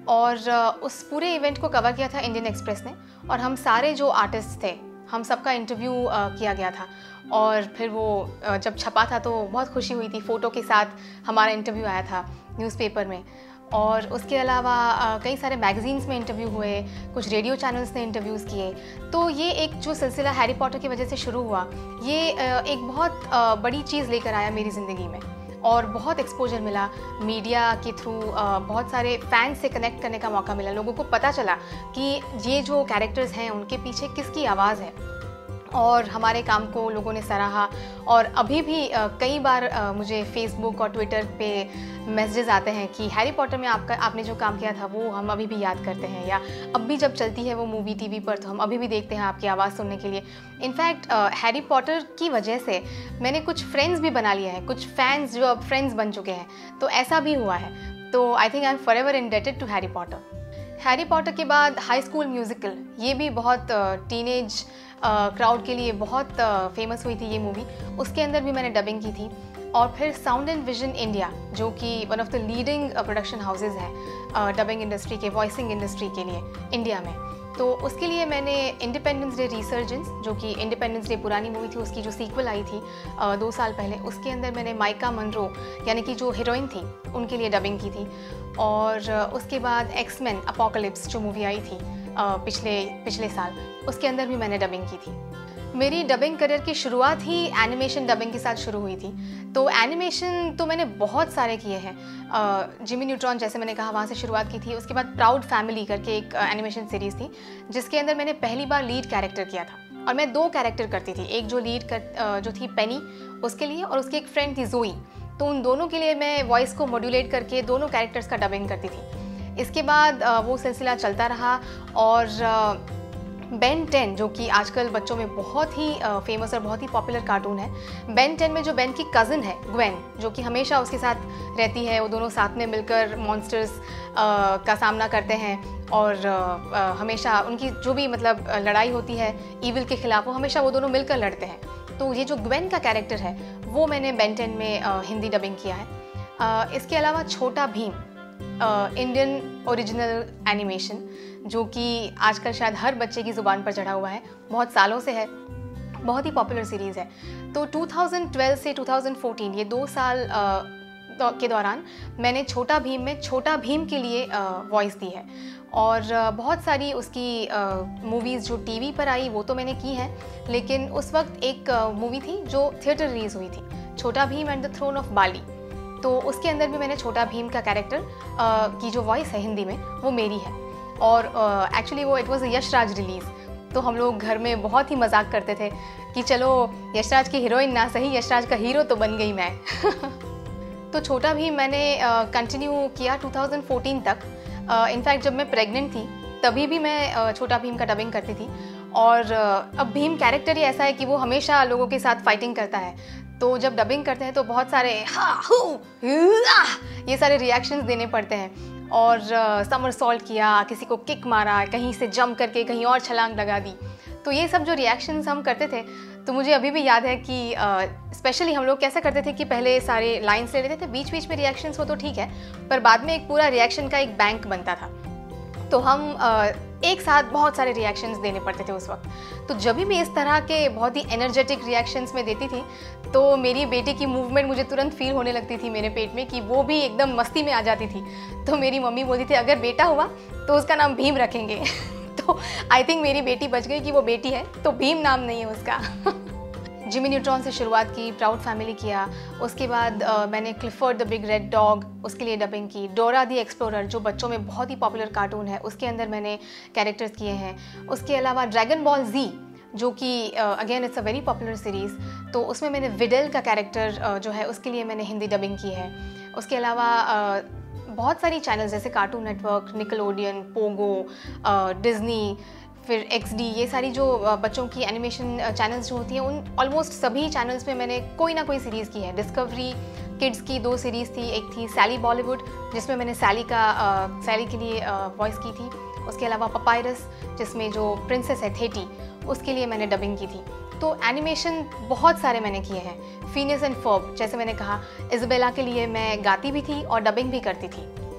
S1: और उस पूरे इवेंट को कवर किया था इंडियन एक्सप्रेस ने, और हम सारे जो आर्टिस्ट थे हम सबका इंटरव्यू किया गया था। और फिर वो जब छपा था तो बहुत खुशी हुई थी, फ़ोटो के साथ हमारा इंटरव्यू आया था न्यूज़पेपर में। और उसके अलावा कई सारे मैगज़ीन्स में इंटरव्यू हुए, कुछ रेडियो चैनल्स ने इंटरव्यूज़ किए। तो ये एक जो सिलसिला हैरी पॉटर की वजह से शुरू हुआ, ये एक बहुत बड़ी चीज़ लेकर आया मेरी ज़िंदगी में, और बहुत एक्सपोजर मिला मीडिया के थ्रू। बहुत सारे फैंस से कनेक्ट करने का मौका मिला, लोगों को पता चला कि ये जो कैरेक्टर्स हैं उनके पीछे किसकी आवाज़ है, और हमारे काम को लोगों ने सराहा। और अभी भी कई बार मुझे फेसबुक और ट्विटर पे मैसेजेस आते हैं कि हैरी पॉटर में आपने जो काम किया था वो हम अभी भी याद करते हैं, या अब भी जब चलती है वो मूवी टीवी पर तो हम अभी भी देखते हैं आपकी आवाज़ सुनने के लिए। इनफैक्ट हैरी पॉटर की वजह से मैंने कुछ फ्रेंड्स भी बना लिए हैं, कुछ फैंस जो अब फ्रेंड्स बन चुके हैं, तो ऐसा भी हुआ है। तो I think I am forever indebted to Harry Potter. Harry Potter के बाद हाई स्कूल म्यूज़िकल, ये भी बहुत टीनेज क्राउड के लिए बहुत फेमस हुई थी ये मूवी, उसके अंदर भी मैंने डबिंग की थी। और फिर साउंड एंड विजन इंडिया, जो कि one of the leading production houses हैं डबिंग इंडस्ट्री के, वॉइसिंग इंडस्ट्री के लिए इंडिया में, तो उसके लिए मैंने इंडिपेंडेंस डे रिसर्जेंस, जो कि इंडिपेंडेंस डे पुरानी मूवी थी उसकी जो सीक्वल आई थी 2 साल पहले, उसके अंदर मैंने माइका मनरो यानी कि जो हीरोइन थी उनके लिए डबिंग की थी। और उसके बाद एक्समैन अपोकलिप्स जो मूवी आई थी पिछले साल, उसके अंदर भी मैंने डबिंग की थी। मेरी डबिंग करियर की शुरुआत ही एनिमेशन डबिंग के साथ शुरू हुई थी। तो एनिमेशन तो मैंने बहुत सारे किए हैं। जिमी न्यूट्रॉन जैसे मैंने कहा, वहाँ से शुरुआत की थी। उसके बाद प्राउड फैमिली करके एक एनिमेशन सीरीज़ थी जिसके अंदर मैंने पहली बार लीड कैरेक्टर किया था, और मैं 2 कैरेक्टर करती थी, एक जो जो थी पेनी उसके लिए, और उसकी एक फ्रेंड थी जोई। तो उन दोनों के लिए मैं वॉइस को मॉड्यूलेट करके दोनों कैरेक्टर्स का डबिंग करती थी। इसके बाद वो सिलसिला चलता रहा, और बेन 10 जो कि आजकल बच्चों में बहुत ही फेमस और बहुत ही पॉपुलर कार्टून है, बेन 10 में जो बेन की कज़न है ग्वेन, जो कि हमेशा उसके साथ रहती है, वो दोनों साथ में मिलकर मॉन्स्टर्स का सामना करते हैं, और हमेशा उनकी जो भी मतलब लड़ाई होती है ईविल के खिलाफ, वो हमेशा वो दोनों मिलकर लड़ते हैं। तो ये जो ग्वेन का कैरेक्टर है वो मैंने बेन 10 में हिंदी डबिंग किया है। इसके अलावा छोटा भीम, इंडियन ओरिजिनल एनिमेशन, जो कि आजकल शायद हर बच्चे की ज़ुबान पर चढ़ा हुआ है, बहुत सालों से है, बहुत ही पॉपुलर सीरीज़ है। तो 2012 से 2014 ये 2 साल के दौरान मैंने छोटा भीम में छोटा भीम के लिए वॉइस दी है। और बहुत सारी उसकी मूवीज़ जो टीवी पर आई वो तो मैंने की हैं, लेकिन उस वक्त एक मूवी थी जो थिएटर रिलीज़ हुई थी, Chhota Bheem and the throne of Bali. तो उसके अंदर भी मैंने छोटा भीम का कैरेक्टर की जो वॉइस है हिंदी में वो मेरी है। और एक्चुअली वो it was a Yashraj release, तो हम लोग घर में बहुत ही मजाक करते थे कि चलो यशराज की हीरोइन ना सही, यशराज का हीरो तो बन गई मैं। तो छोटा भीम मैंने कंटिन्यू किया 2014 तक। इनफैक्ट जब मैं प्रेग्नेंट थी तभी भी मैं छोटा भीम का डबिंग करती थी। और अब भीम कैरेक्टर ही ऐसा है कि वो हमेशा लोगों के साथ फाइटिंग करता है, तो जब डबिंग करते हैं तो बहुत सारे हा हू ये सारे रिएक्शंस देने पड़ते हैं। और समरसॉल्ट किया, किसी को किक मारा, कहीं से जंप करके कहीं और छलांग लगा दी, तो ये सब जो रिएक्शंस हम करते थे, तो मुझे अभी भी याद है कि स्पेशली हम लोग कैसा करते थे कि पहले सारे लाइन्स ले लेते थे, बीच बीच में रिएक्शंस हो तो ठीक है, पर बाद में एक पूरा रिएक्शन का एक बैंक बनता था, तो हम एक साथ बहुत सारे रिएक्शंस देने पड़ते थे उस वक्त। तो जब भी मैं इस तरह के बहुत ही एनर्जेटिक रिएक्शंस में देती थी तो मेरी बेटे की मूवमेंट मुझे तुरंत फील होने लगती थी मेरे पेट में, कि वो भी एकदम मस्ती में आ जाती थी। तो मेरी मम्मी बोलती थी अगर बेटा हुआ तो उसका नाम भीम रखेंगे। तो आई थिंक मेरी बेटी बच गई कि वो बेटी है तो भीम नाम नहीं है उसका। जिमी न्यूट्रॉन से शुरुआत की, प्राउड फैमिली किया, उसके बाद मैंने Clifford the big red dog उसके लिए डबिंग की, डोरा द एक्सप्लोरर जो बच्चों में बहुत ही पॉपुलर कार्टून है उसके अंदर मैंने कैरेक्टर्स किए हैं। उसके अलावा ड्रैगन बॉल जी जो कि again it's a very popular series, तो उसमें मैंने विडल का कैरेक्टर जो है उसके लिए मैंने हिंदी डबिंग की है। उसके अलावा बहुत सारी चैनल्स जैसे Cartoon Network, Nickelodeon, Pogo, Disney, फिर XD, ये सारी जो बच्चों की एनिमेशन चैनल्स जो होती हैं उन ऑलमोस्ट सभी चैनल्स में मैंने कोई ना कोई सीरीज़ की है। डिस्कवरी किड्स की 2 सीरीज़ थी, एक थी सैली बॉलीवुड जिसमें मैंने सैली के लिए वॉइस की थी। उसके अलावा पपायरस जिसमें जो प्रिंसेस है थेटी उसके लिए मैंने डबिंग की थी। तो एनिमेशन बहुत सारे मैंने किए हैं। फिनियस एंड फर्ब जैसे मैंने कहा, इज़ाबेला के लिए मैं गाती भी थी और डबिंग भी करती थी।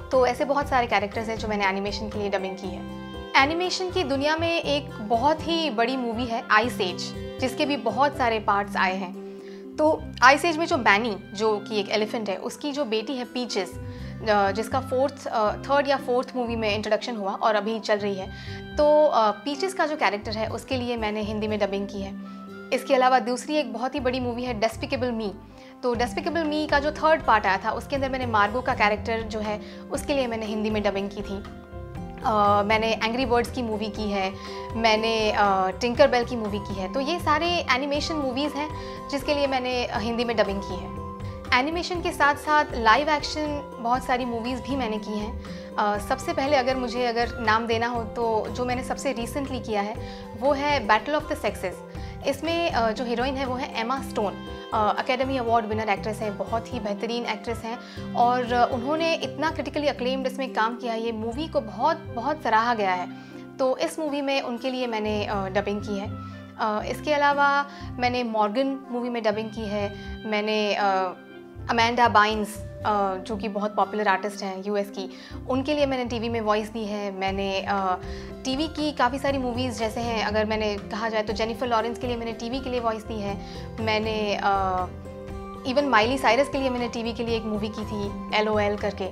S1: तो ऐसे बहुत सारे कैरेक्टर्स हैं जो मैंने एनिमेशन के लिए डबिंग की है। एनिमेशन की दुनिया में एक बहुत ही बड़ी मूवी है आइस एज, जिसके भी बहुत सारे पार्ट्स आए हैं। तो आइस एज में जो बैनी, जो कि एक एलिफेंट है, उसकी जो बेटी है पीचेस, जिसका थर्ड या फोर्थ मूवी में इंट्रोडक्शन हुआ और अभी चल रही है, तो पीचेस का जो कैरेक्टर है उसके लिए मैंने हिंदी में डबिंग की है। इसके अलावा दूसरी एक बहुत ही बड़ी मूवी है डेस्पिकेबल मी। तो डेस्पिकेबल मी का जो थर्ड पार्ट आया था उसके अंदर मैंने मार्गो का कैरेक्टर जो है उसके लिए मैंने हिंदी में डबिंग की थी। मैंने एंग्री बर्ड्स की मूवी की है, मैंने टिंकर बेल की मूवी की है। तो ये सारे एनिमेशन मूवीज़ हैं जिसके लिए मैंने हिंदी में डबिंग की है। एनिमेशन के साथ साथ लाइव एक्शन बहुत सारी मूवीज़ भी मैंने की हैं। सबसे पहले अगर नाम देना हो तो जो मैंने सबसे रिसेंटली किया है वो है बैटल ऑफ द सेक्सेस। इसमें जो हीरोइन है वो है Emma Stone, academy award winner actress है, बहुत ही बेहतरीन एक्ट्रेस हैं और उन्होंने इतना क्रिटिकली अक्लेम्ड इसमें काम किया, ये मूवी को बहुत बहुत सराहा गया है। तो इस मूवी में उनके लिए मैंने डबिंग की है। इसके अलावा मैंने मॉर्गन मूवी में डबिंग की है, मैंने अमेंडा बाइन्स जो कि बहुत पॉपुलर आर्टिस्ट हैं यूएस की, उनके लिए मैंने टीवी में वॉइस दी है। मैंने टीवी की काफ़ी सारी मूवीज़ जैसे हैं, अगर मैंने कहा जाए तो जेनिफर लॉरेंस के लिए मैंने टीवी के लिए वॉइस दी है। मैंने इवन माइली साइरस के लिए मैंने टीवी के लिए एक मूवी की थी LOL करके,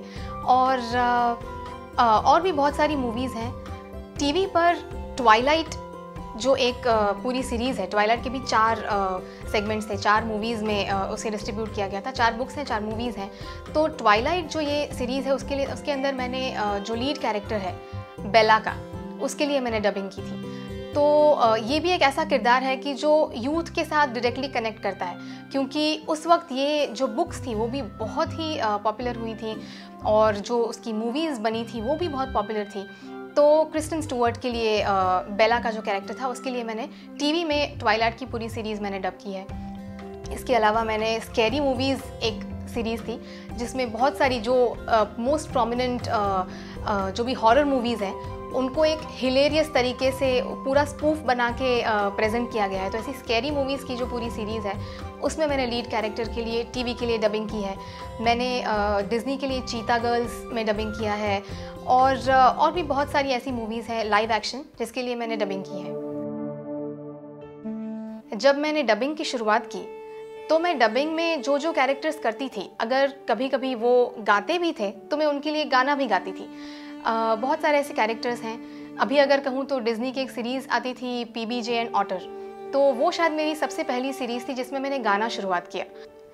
S1: और भी बहुत सारी मूवीज़ हैं। टीवी पर ट्वाइलाइट जो एक पूरी सीरीज़ है, ट्वाइलाइट के भी 4 सेगमेंट्स थे, 4 मूवीज़ में उसे डिस्ट्रीब्यूट किया गया था, 4 बुक्स हैं, 4 मूवीज़ हैं। तो ट्वाइलाइट जो ये सीरीज़ है उसके अंदर मैंने जो लीड कैरेक्टर है बेला का, उसके लिए मैंने डबिंग की थी। तो ये भी एक ऐसा किरदार है कि जो यूथ के साथ डायरेक्टली कनेक्ट करता है, क्योंकि उस वक्त ये जो बुक्स थी वो भी बहुत ही पॉपुलर हुई थी और जो उसकी मूवीज़ बनी थी वो भी बहुत पॉपुलर थी। तो क्रिस्टन स्टुअर्ट के लिए बेला का जो कैरेक्टर था उसके लिए मैंने टीवी में ट्वाइलाइट की पूरी सीरीज़ मैंने डब की है। इसके अलावा मैंने स्कैरी मूवीज़ एक सीरीज़ थी जिसमें बहुत सारी जो मोस्ट प्रोमिनेंट जो भी हॉरर मूवीज़ हैं उनको एक हिलेरियस तरीके से पूरा स्पूफ बना के प्रेजेंट किया गया है। तो ऐसी स्कैरी मूवीज़ की जो पूरी सीरीज़ है उसमें मैंने लीड कैरेक्टर के लिए टीवी के लिए डबिंग की है। मैंने डिज़नी के लिए चीता गर्ल्स में डबिंग किया है और भी बहुत सारी ऐसी मूवीज़ हैं लाइव एक्शन जिसके लिए मैंने डबिंग की है। जब मैंने डबिंग की शुरुआत की तो मैं डबिंग में जो कैरेक्टर्स करती थी, अगर कभी कभी वो गाते भी थे तो मैं उनके लिए गाना भी गाती थी। बहुत सारे ऐसे कैरेक्टर्स हैं। अभी अगर कहूँ तो डिज़नी की एक सीरीज़ आती थी PBJ एंड ऑटर, तो वो शायद मेरी सबसे पहली सीरीज़ थी जिसमें मैंने गाना शुरुआत किया।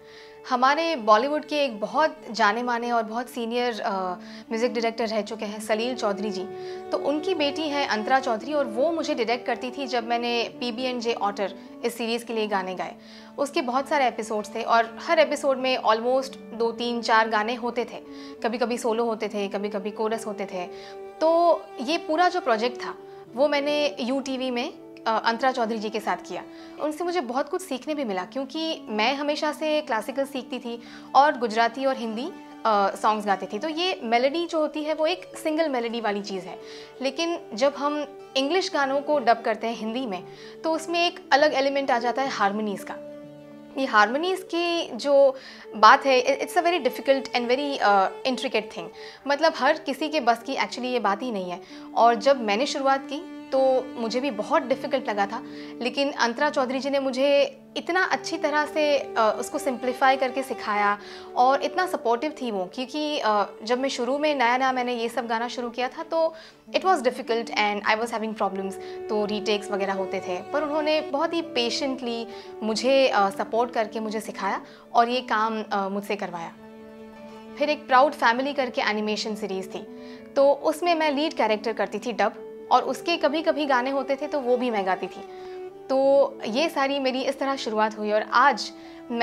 S1: हमारे बॉलीवुड के एक बहुत जाने माने और बहुत सीनियर म्यूज़िक डायरेक्टर रह चुके हैं सलील चौधरी जी, तो उनकी बेटी है अंतरा चौधरी और वो मुझे डायरेक्ट करती थी जब मैंने PB&J ऑटर इस सीरीज़ के लिए गाने गाए। उसके बहुत सारे एपिसोड्स थे और हर एपिसोड में ऑलमोस्ट 2, 3, 4 गाने होते थे, कभी कभी सोलो होते थे, कभी कभी कोरस होते थे। तो ये पूरा जो प्रोजेक्ट था वो मैंने UTV में अंतरा चौधरी जी के साथ किया। उनसे मुझे बहुत कुछ सीखने भी मिला, क्योंकि मैं हमेशा से क्लासिकल सीखती थी और गुजराती और हिंदी सॉन्ग्स गाती थी। तो ये मेलोडी जो होती है वो एक सिंगल मेलोडी वाली चीज़ है, लेकिन जब हम इंग्लिश गानों को डब करते हैं हिंदी में तो उसमें एक अलग एलिमेंट आ जाता है हारमोनीज़ का। ये हारमोनीज़ की जो बात है, it's a very difficult and very intricate thing. मतलब हर किसी के बस की एक्चुअली ये बात ही नहीं है। और जब मैंने शुरुआत की तो मुझे भी बहुत डिफ़िकल्ट लगा था, लेकिन अंतरा चौधरी जी ने मुझे इतना अच्छी तरह से उसको सिंप्लीफाई करके सिखाया और इतना सपोर्टिव थी वो, क्योंकि जब मैं शुरू में नया मैंने ये सब गाना शुरू किया था तो it was difficult and I was having problems, तो रीटेक्स वगैरह होते थे, पर उन्होंने बहुत ही पेशेंटली मुझे सपोर्ट करके मुझे सिखाया और ये काम मुझसे करवाया। फिर एक प्राउड फैमिली करके एनिमेशन सीरीज़ थी, तो उसमें मैं लीड कैरेक्टर करती थी डब, और उसके कभी कभी गाने होते थे तो वो भी मैं गाती थी। तो ये सारी मेरी इस तरह शुरुआत हुई और आज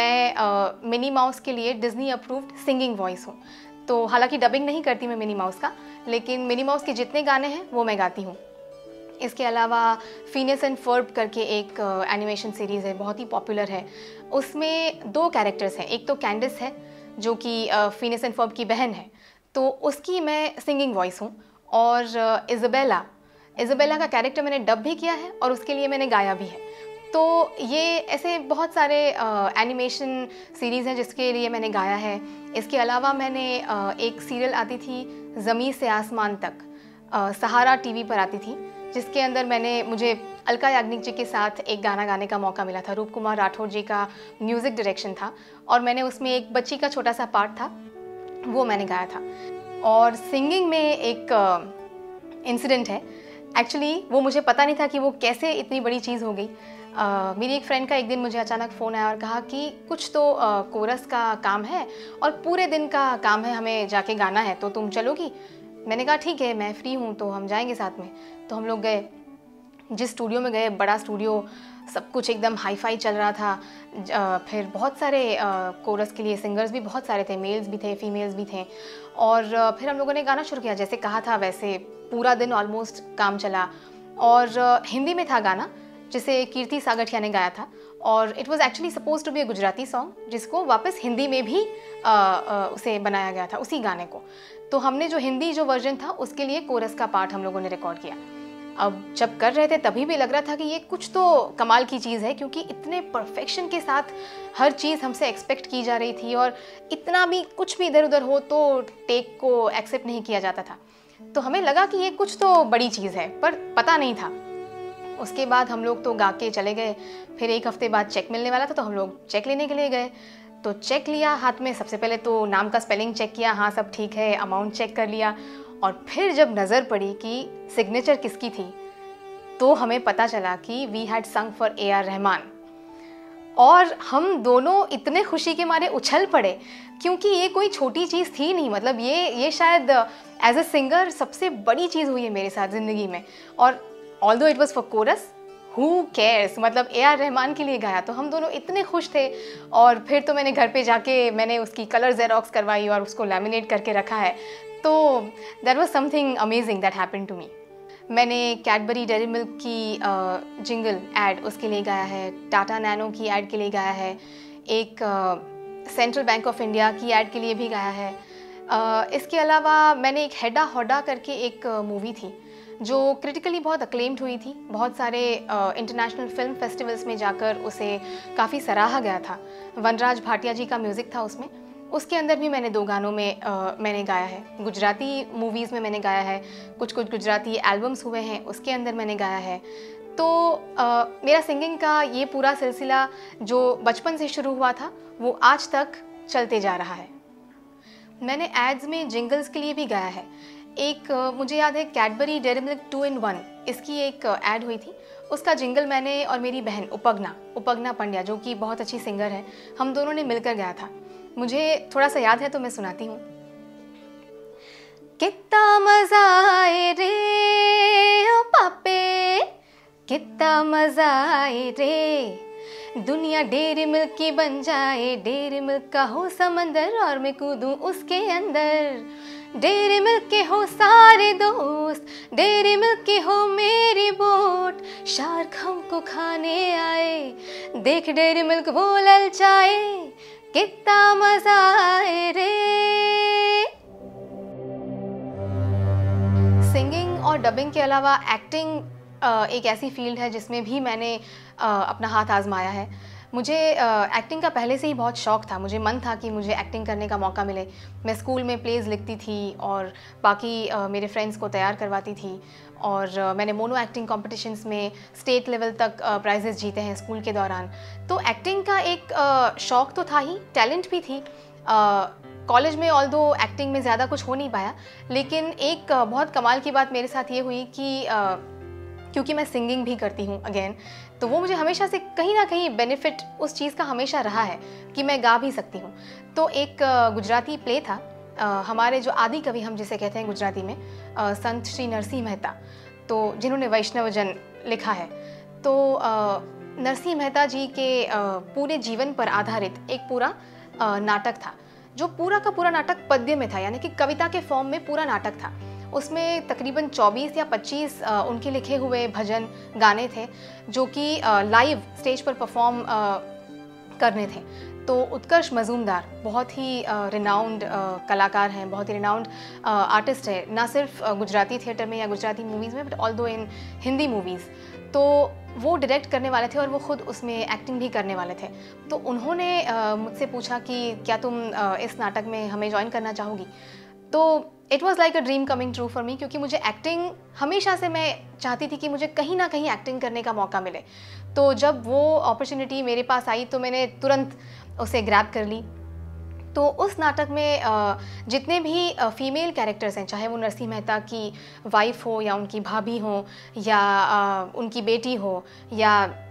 S1: मैं मिनी माउस के लिए डिज़नी अप्रूव्ड सिंगिंग वॉइस हूँ। तो हालांकि डबिंग नहीं करती मैं मिनी माउस का, लेकिन मिनी माउस के जितने गाने हैं वो मैं गाती हूँ। इसके अलावा फिनियस एंड फर्ब करके एक एनिमेशन सीरीज़ है, बहुत ही पॉपुलर है। उसमें 2 कैरेक्टर्स हैं, एक तो कैंडिस है जो कि फिनियस एंड फर्ब की बहन है, तो उसकी मैं सिंगिंग वॉइस हूँ। और इज़ाबेला का कैरेक्टर मैंने डब भी किया है और उसके लिए मैंने गाया भी है। तो ये ऐसे बहुत सारे एनिमेशन सीरीज़ हैं जिसके लिए मैंने गाया है। इसके अलावा मैंने एक सीरियल आती थी ज़मीं से आसमान तक, सहारा टीवी पर आती थी, जिसके अंदर मुझे अलका याग्निक जी के साथ एक गाना गाने का मौका मिला था। रूप कुमार राठौर जी का म्यूज़िक डायरेक्शन था और मैंने उसमें एक बच्ची का छोटा सा पार्ट था, वो मैंने गाया था। और सिंगिंग में एक इंसिडेंट है, एक्चुअली वो मुझे पता नहीं था कि वो कैसे इतनी बड़ी चीज़ हो गई। मेरी एक फ्रेंड का एक दिन मुझे अचानक फ़ोन आया और कहा कि कुछ तो कोरस का काम है और पूरे दिन का काम है, हमें जाके गाना है, तो तुम चलोगी? मैंने कहा ठीक है, मैं फ्री हूँ तो हम जाएंगे साथ में। तो हम लोग गए, जिस स्टूडियो में गए, बड़ा स्टूडियो, सब कुछ एकदम हाई फाई चल रहा था। फिर बहुत सारे कोरस के लिए सिंगर्स भी बहुत सारे थे, मेल्स भी थे, फीमेल्स भी थे। और फिर हम लोगों ने गाना शुरू किया, जैसे कहा था वैसे पूरा दिन ऑलमोस्ट काम चला। और हिंदी में था गाना, जिसे कीर्ति सागठिया ने गाया था, और it was actually suppose to be a Gujarati song, जिसको वापस हिंदी में भी उसे बनाया गया था, उसी गाने को। तो हमने जो हिंदी वर्जन था उसके लिए कोरस का पार्ट हम लोगों ने रिकॉर्ड किया। अब जब कर रहे थे तभी भी लग रहा था कि ये कुछ तो कमाल की चीज़ है, क्योंकि इतने परफेक्शन के साथ हर चीज़ हमसे एक्सपेक्ट की जा रही थी और इतना भी कुछ भी इधर उधर हो तो टेक को एक्सेप्ट नहीं किया जाता था। तो हमें लगा कि ये कुछ तो बड़ी चीज़ है, पर पता नहीं था। उसके बाद हम लोग तो गा के चले गए। फिर एक हफ्ते बाद चेक मिलने वाला था, तो हम लोग चेक लेने के लिए गए। तो चेक लिया हाथ में, सबसे पहले तो नाम का स्पेलिंग चेक किया, हाँ सब ठीक है, अमाउंट चेक कर लिया। और फिर जब नज़र पड़ी कि सिग्नेचर किसकी थी, तो हमें पता चला कि we had sung for AR Rahman. और हम दोनों इतने खुशी के मारे उछल पड़े, क्योंकि ये कोई छोटी चीज़ थी नहीं। मतलब ये शायद एज अ सिंगर सबसे बड़ी चीज़ हुई है मेरे साथ ज़िंदगी में। और although it was for chorus, who cares, मतलब AR रहमान के लिए गाया, तो हम दोनों इतने खुश थे। और फिर तो मैंने घर पे जाके मैंने उसकी कलर जेरोक्स करवाई और उसको लैमिनेट करके रखा है। तो that was something amazing that happened to me. मैंने कैडबरी डेयरी मिल्क की जिंगल एड उसके लिए गाया है, टाटा नैनो की एड के लिए गाया है, एक सेंट्रल बैंक ऑफ इंडिया की एड के लिए भी गाया है। इसके अलावा मैंने एक हेडा होडा करके एक मूवी थी जो क्रिटिकली बहुत अक्लेम्ड हुई थी, बहुत सारे इंटरनेशनल फिल्म फेस्टिवल्स में जाकर उसे काफ़ी सराहा गया था। वनराज भाटिया जी का म्यूज़िक था उसमें। उसके अंदर भी मैंने 2 गानों में मैंने गाया है। गुजराती मूवीज़ में मैंने गाया है, कुछ गुजराती एल्बम्स हुए हैं उसके अंदर मैंने गाया है। तो मेरा सिंगिंग का ये पूरा सिलसिला जो बचपन से शुरू हुआ था वो आज तक चलते जा रहा है। मैंने एड्स में जिंगल्स के लिए भी गाया है। एक मुझे याद है कैडबरी डेयरी मिल्क 2 in 1, इसकी एक ऐड हुई थी, उसका जिंगल मैंने और मेरी बहन उपगना पंड्या, जो कि बहुत अच्छी सिंगर है, हम दोनों ने मिलकर गाया था। मुझे थोड़ा सा याद है तो मैं सुनाती हूँ। कितना मजा आए रे ओ पापे, कितना मजा आए रे, दुनिया डेयरी मिल्क की बन जाए, डेयरी मिल्क का हो समंदर और मैं कूदूं उसके अंदर, डेयरी मिल्क के हो सारे दोस्त, डेयरी मिल्क की हो मेरी बोट, शार्क हमको खाने आए, देख डेयरी मिल्क वो ललचाए, कितना मजा आए रे। सिंगिंग और डबिंग के अलावा एक्टिंग एक ऐसी फील्ड है जिसमें भी मैंने अपना हाथ आजमाया है। मुझे एक्टिंग का पहले से ही बहुत शौक़ था, मुझे मन था कि मुझे एक्टिंग करने का मौका मिले। मैं स्कूल में प्लेज़ लिखती थी और बाकी मेरे फ्रेंड्स को तैयार करवाती थी, और मैंने मोनो एक्टिंग कॉम्पिटिशन्स में स्टेट लेवल तक प्राइजेस जीते हैं स्कूल के दौरान। तो एक्टिंग का एक शौक़ तो था ही, टैलेंट भी थी। कॉलेज में ऑल्दो एक्टिंग में ज़्यादा कुछ हो नहीं पाया, लेकिन एक बहुत कमाल की बात मेरे साथ ये हुई कि क्योंकि मैं सिंगिंग भी करती हूँ अगेन, तो वो मुझे हमेशा से कहीं ना कहीं बेनिफिट उस चीज़ का हमेशा रहा है कि मैं गा भी सकती हूँ। तो एक गुजराती प्ले था, हमारे जो आदि कवि हम जिसे कहते हैं गुजराती में, संत श्री नरसिंह मेहता, तो जिन्होंने वैष्णव जन लिखा है। तो नरसिंह मेहता जी के पूरे जीवन पर आधारित एक पूरा नाटक था, जो पूरा का पूरा नाटक पद्य में था, यानी कि कविता के फॉर्म में पूरा नाटक था। उसमें तकरीबन 24 या 25 उनके लिखे हुए भजन गाने थे, जो कि लाइव स्टेज पर परफॉर्म करने थे। तो उत्कर्ष मजूमदार बहुत ही रिनाउंड कलाकार हैं, बहुत ही रिनाउंड आर्टिस्ट है, ना सिर्फ गुजराती थिएटर में या गुजराती मूवीज़ में, but although in Hindi movies. तो वो डायरेक्ट करने वाले थे और वो खुद उसमें एक्टिंग भी करने वाले थे। तो उन्होंने मुझसे पूछा कि क्या तुम इस नाटक में हमें ज्वाइन करना चाहोगी। तो it was like a dream coming true for me, क्योंकि मुझे एक्टिंग हमेशा से मैं चाहती थी कि मुझे कहीं ना कहीं एक्टिंग करने का मौका मिले। तो जब वो अपॉर्चुनिटी मेरे पास आई तो मैंने तुरंत उसे ग्रैब कर ली। तो उस नाटक में जितने भी फीमेल कैरेक्टर्स हैं, चाहे वो नरसिंह मेहता की वाइफ हो या उनकी भाभी हो या उनकी बेटी हो या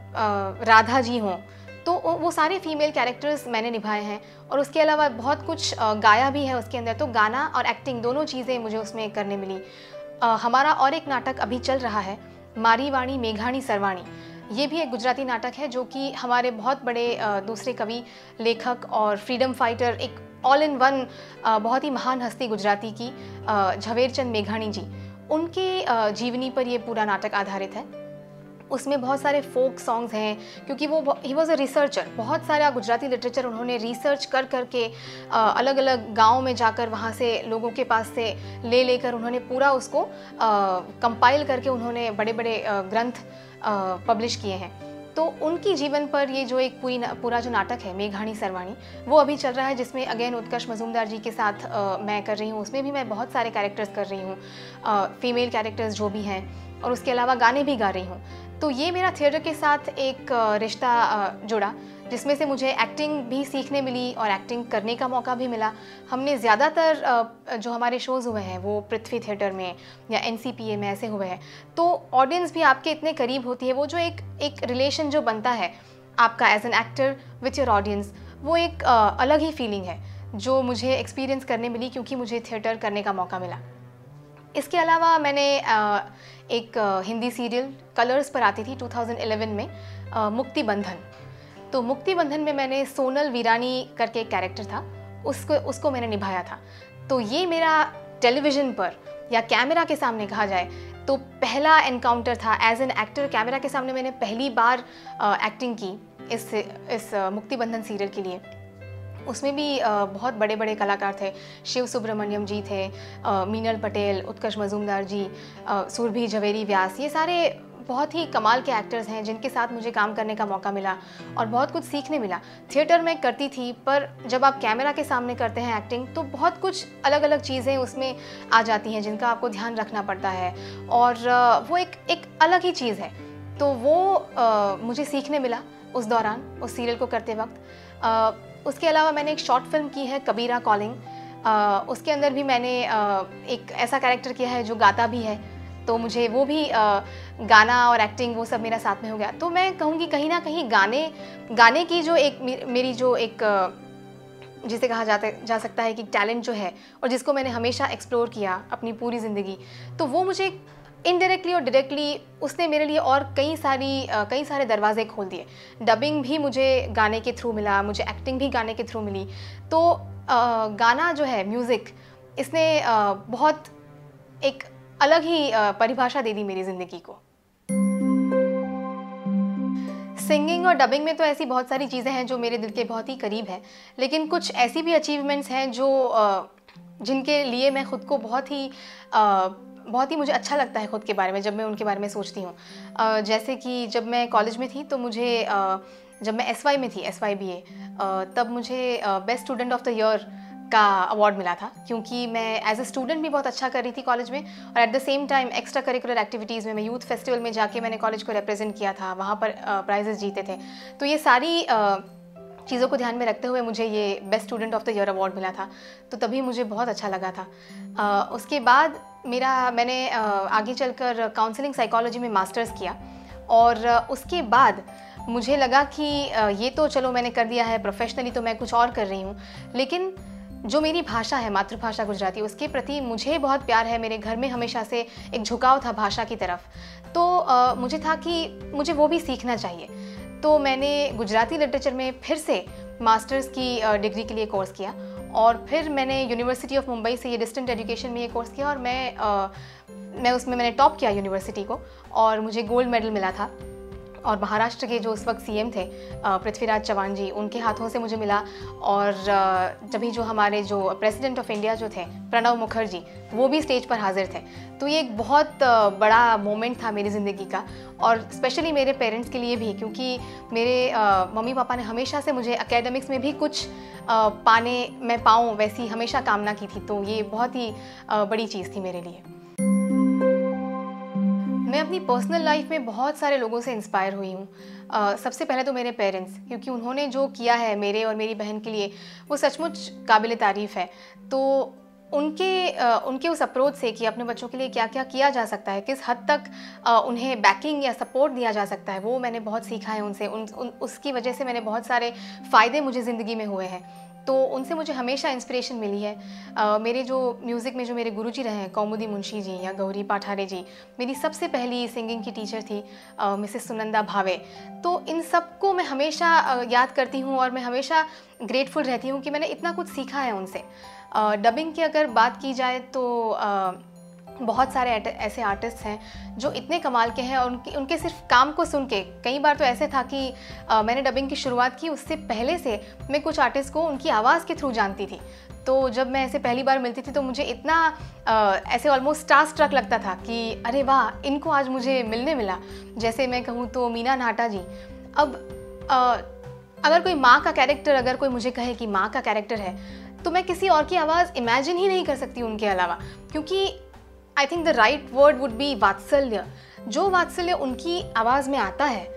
S1: राधा जी हों, तो वो सारे फीमेल कैरेक्टर्स मैंने निभाए हैं। और उसके अलावा बहुत कुछ गाया भी है उसके अंदर। तो गाना और एक्टिंग दोनों चीज़ें मुझे उसमें करने मिली। हमारा और एक नाटक अभी चल रहा है, मारी वाणी मेघाणी सरवाणी। ये भी एक गुजराती नाटक है जो कि हमारे बहुत बड़े दूसरे कवि, लेखक और फ्रीडम फाइटर, एक ऑल इन वन बहुत ही महान हस्ती गुजराती की झवेरचंद मेघाणी जी, उनके जीवनी पर ये पूरा नाटक आधारित है। उसमें बहुत सारे फोक सॉन्ग्स हैं, क्योंकि वो ही वॉज अ रिसर्चर। बहुत सारा गुजराती लिटरेचर उन्होंने रिसर्च कर के अलग अलग गाँव में जाकर वहाँ से लोगों के पास से लेकर उन्होंने पूरा उसको कंपाइल करके उन्होंने बड़े बड़े ग्रंथ पब्लिश किए हैं। तो उनकी जीवन पर ये जो एक पूरा जो नाटक है मेघाणी सरवाणी, वो अभी चल रहा है, जिसमें अगेन उत्कर्ष मजूमदार जी के साथ मैं कर रही हूँ। उसमें भी मैं बहुत सारे कैरेक्टर्स कर रही हूँ, फीमेल कैरेक्टर्स जो भी हैं, और उसके अलावा गाने भी गा रही हूँ। तो ये मेरा थिएटर के साथ एक रिश्ता जुड़ा, जिसमें से मुझे एक्टिंग भी सीखने मिली और एक्टिंग करने का मौका भी मिला। हमने ज़्यादातर जो हमारे शोज़ हुए हैं वो पृथ्वी थिएटर में या NCPA में ऐसे हुए हैं। तो ऑडियंस भी आपके इतने करीब होती है, वो जो एक रिलेशन जो बनता है आपका as an actor with your audience, वो एक अलग ही फीलिंग है जो मुझे एक्सपीरियंस करने मिली, क्योंकि मुझे थिएटर करने का मौका मिला। इसके अलावा मैंने एक हिंदी सीरियल कलर्स पर आती थी 2011 में, मुक्ति बंधन। तो मुक्ति बंधन में मैंने सोनल वीरानी करके एक कैरेक्टर था, उसको मैंने निभाया था। तो ये मेरा टेलीविज़न पर या कैमरा के सामने कहा जाए तो पहला एनकाउंटर था एज एन एक्टर। कैमरा के सामने मैंने पहली बार एक्टिंग की इस मुक्ति बंधन सीरियल के लिए। उसमें भी बहुत बड़े बड़े कलाकार थे, शिव सुब्रमण्यम जी थे, मीनल पटेल, उत्कर्ष मजूमदार जी, सुरभि झवेरी व्यास, ये सारे बहुत ही कमाल के एक्टर्स हैं जिनके साथ मुझे काम करने का मौका मिला और बहुत कुछ सीखने मिला। थिएटर में करती थी, पर जब आप कैमरा के सामने करते हैं एक्टिंग, तो बहुत कुछ अलग अलग चीज़ें उसमें आ जाती हैं जिनका आपको ध्यान रखना पड़ता है, और वो एक अलग ही चीज़ है। तो वो मुझे सीखने मिला उस दौरान, उस सीरियल को करते वक्त। उसके अलावा मैंने एक शॉर्ट फिल्म की है, कबीरा कॉलिंग। उसके अंदर भी मैंने एक ऐसा कैरेक्टर किया है जो गाता भी है, तो मुझे वो भी गाना और एक्टिंग वो सब मेरा साथ में हो गया। तो मैं कहूँगी कहीं ना कहीं गाने की जो एक मेरी जो एक जिसे कहा जा सकता है कि टैलेंट जो है, और जिसको मैंने हमेशा एक्सप्लोर किया अपनी पूरी ज़िंदगी, तो वो मुझे इनडायरेक्टली और डायरेक्टली उसने मेरे लिए और कई सारे दरवाजे खोल दिए। डबिंग भी मुझे गाने के थ्रू मिला, मुझे एक्टिंग भी गाने के थ्रू मिली। तो गाना जो है, म्यूज़िक, इसने बहुत एक अलग ही परिभाषा दे दी मेरी ज़िंदगी को। सिंगिंग और डबिंग में तो ऐसी बहुत सारी चीज़ें हैं जो मेरे दिल के बहुत ही करीब है, लेकिन कुछ ऐसी भी अचीवमेंट्स हैं जो जिनके लिए मैं खुद को बहुत ही मुझे अच्छा लगता है खुद के बारे में जब मैं उनके बारे में सोचती हूँ। जैसे कि जब मैं कॉलेज में थी तो मुझे जब मैं SY में थी, SYBA, तब मुझे best student of the year का अवार्ड मिला था, क्योंकि मैं एज ए स्टूडेंट भी बहुत अच्छा कर रही थी कॉलेज में, और at the same time extra curricular activities में मैं यूथ फेस्टिवल में जाके मैंने कॉलेज को रिप्रेजेंट किया था, वहाँ पर प्राइजेस जीते थे। तो ये सारी चीज़ों को ध्यान में रखते हुए मुझे ये best student of the year award मिला था, तो तभी मुझे बहुत अच्छा लगा था। उसके बाद मैंने आगे चलकर काउंसलिंग साइकोलॉजी में मास्टर्स किया, और उसके बाद मुझे लगा कि ये तो चलो मैंने कर दिया है, प्रोफेशनली तो मैं कुछ और कर रही हूँ, लेकिन जो मेरी भाषा है, मातृभाषा गुजराती, उसके प्रति मुझे बहुत प्यार है। मेरे घर में हमेशा से एक झुकाव था भाषा की तरफ, तो मुझे था कि मुझे वो भी सीखना चाहिए। तो मैंने गुजराती लिटरेचर में फिर से मास्टर्स की डिग्री के लिए कोर्स किया, और फिर मैंने यूनिवर्सिटी ऑफ मुंबई से ये डिस्टेंट एजुकेशन में ये कोर्स किया, और मैं उसमें मैंने टॉप किया यूनिवर्सिटी को, और मुझे गोल्ड मेडल मिला था। और महाराष्ट्र के जो उस वक्त सीएम थे पृथ्वीराज चव्हाण जी, उनके हाथों से मुझे मिला। और जब जो हमारे जो प्रेसिडेंट ऑफ इंडिया जो थे प्रणब मुखर्जी, वो भी स्टेज पर हाजिर थे। तो ये एक बहुत बड़ा मोमेंट था मेरी ज़िंदगी का, और स्पेशली मेरे पेरेंट्स के लिए भी, क्योंकि मेरे मम्मी पापा ने हमेशा से मुझे एकेडमिक्स में भी कुछ मैं पाऊँ वैसी हमेशा कामना की थी। तो ये बहुत ही बड़ी चीज़ थी मेरे लिए। मैं अपनी पर्सनल लाइफ में बहुत सारे लोगों से इंस्पायर हुई हूँ। सबसे पहले तो मेरे पेरेंट्स, क्योंकि उन्होंने जो किया है मेरे और मेरी बहन के लिए वो सचमुच काबिल तारीफ़ है। तो उनके उस अप्रोच से कि अपने बच्चों के लिए क्या क्या किया जा सकता है, किस हद तक उन्हें बैकिंग या सपोर्ट दिया जा सकता है, वो मैंने बहुत सीखा है उनसे। उसकी वजह से मैंने बहुत सारे फ़ायदे मुझे ज़िंदगी में हुए हैं। तो उनसे मुझे हमेशा इंस्पिरेशन मिली है। मेरे जो म्यूज़िक में जो मेरे गुरुजी रहे हैं, कौमुदी मुंशी जी या गौरी पाठारे जी, मेरी सबसे पहली सिंगिंग की टीचर थी मिसेस सुनंदा भावे। तो इन सब को मैं हमेशा याद करती हूँ और मैं हमेशा ग्रेटफुल रहती हूँ कि मैंने इतना कुछ सीखा है उनसे। डबिंग की अगर बात की जाए तो बहुत सारे ऐसे आर्टिस्ट हैं जो इतने कमाल के हैं, और उनके सिर्फ काम को सुन के, कई बार तो ऐसे था कि मैंने डबिंग की शुरुआत की उससे पहले से मैं कुछ आर्टिस्ट को उनकी आवाज़ के थ्रू जानती थी। तो जब मैं ऐसे पहली बार मिलती थी तो मुझे इतना ऐसे ऑलमोस्ट स्टार स्ट्रक लगता था कि अरे वाह, इनको आज मुझे मिलने मिला। जैसे मैं कहूँ तो मीना नाटा जी। अब अगर कोई माँ का कैरेक्टर, अगर कोई मुझे कहे कि माँ का कैरेक्टर है, तो मैं किसी और की आवाज़ इमेजिन ही नहीं कर सकती उनके अलावा, क्योंकि I think the right word would be वात्सल्य। जो वात्सल्य उनकी आवाज़ में आता है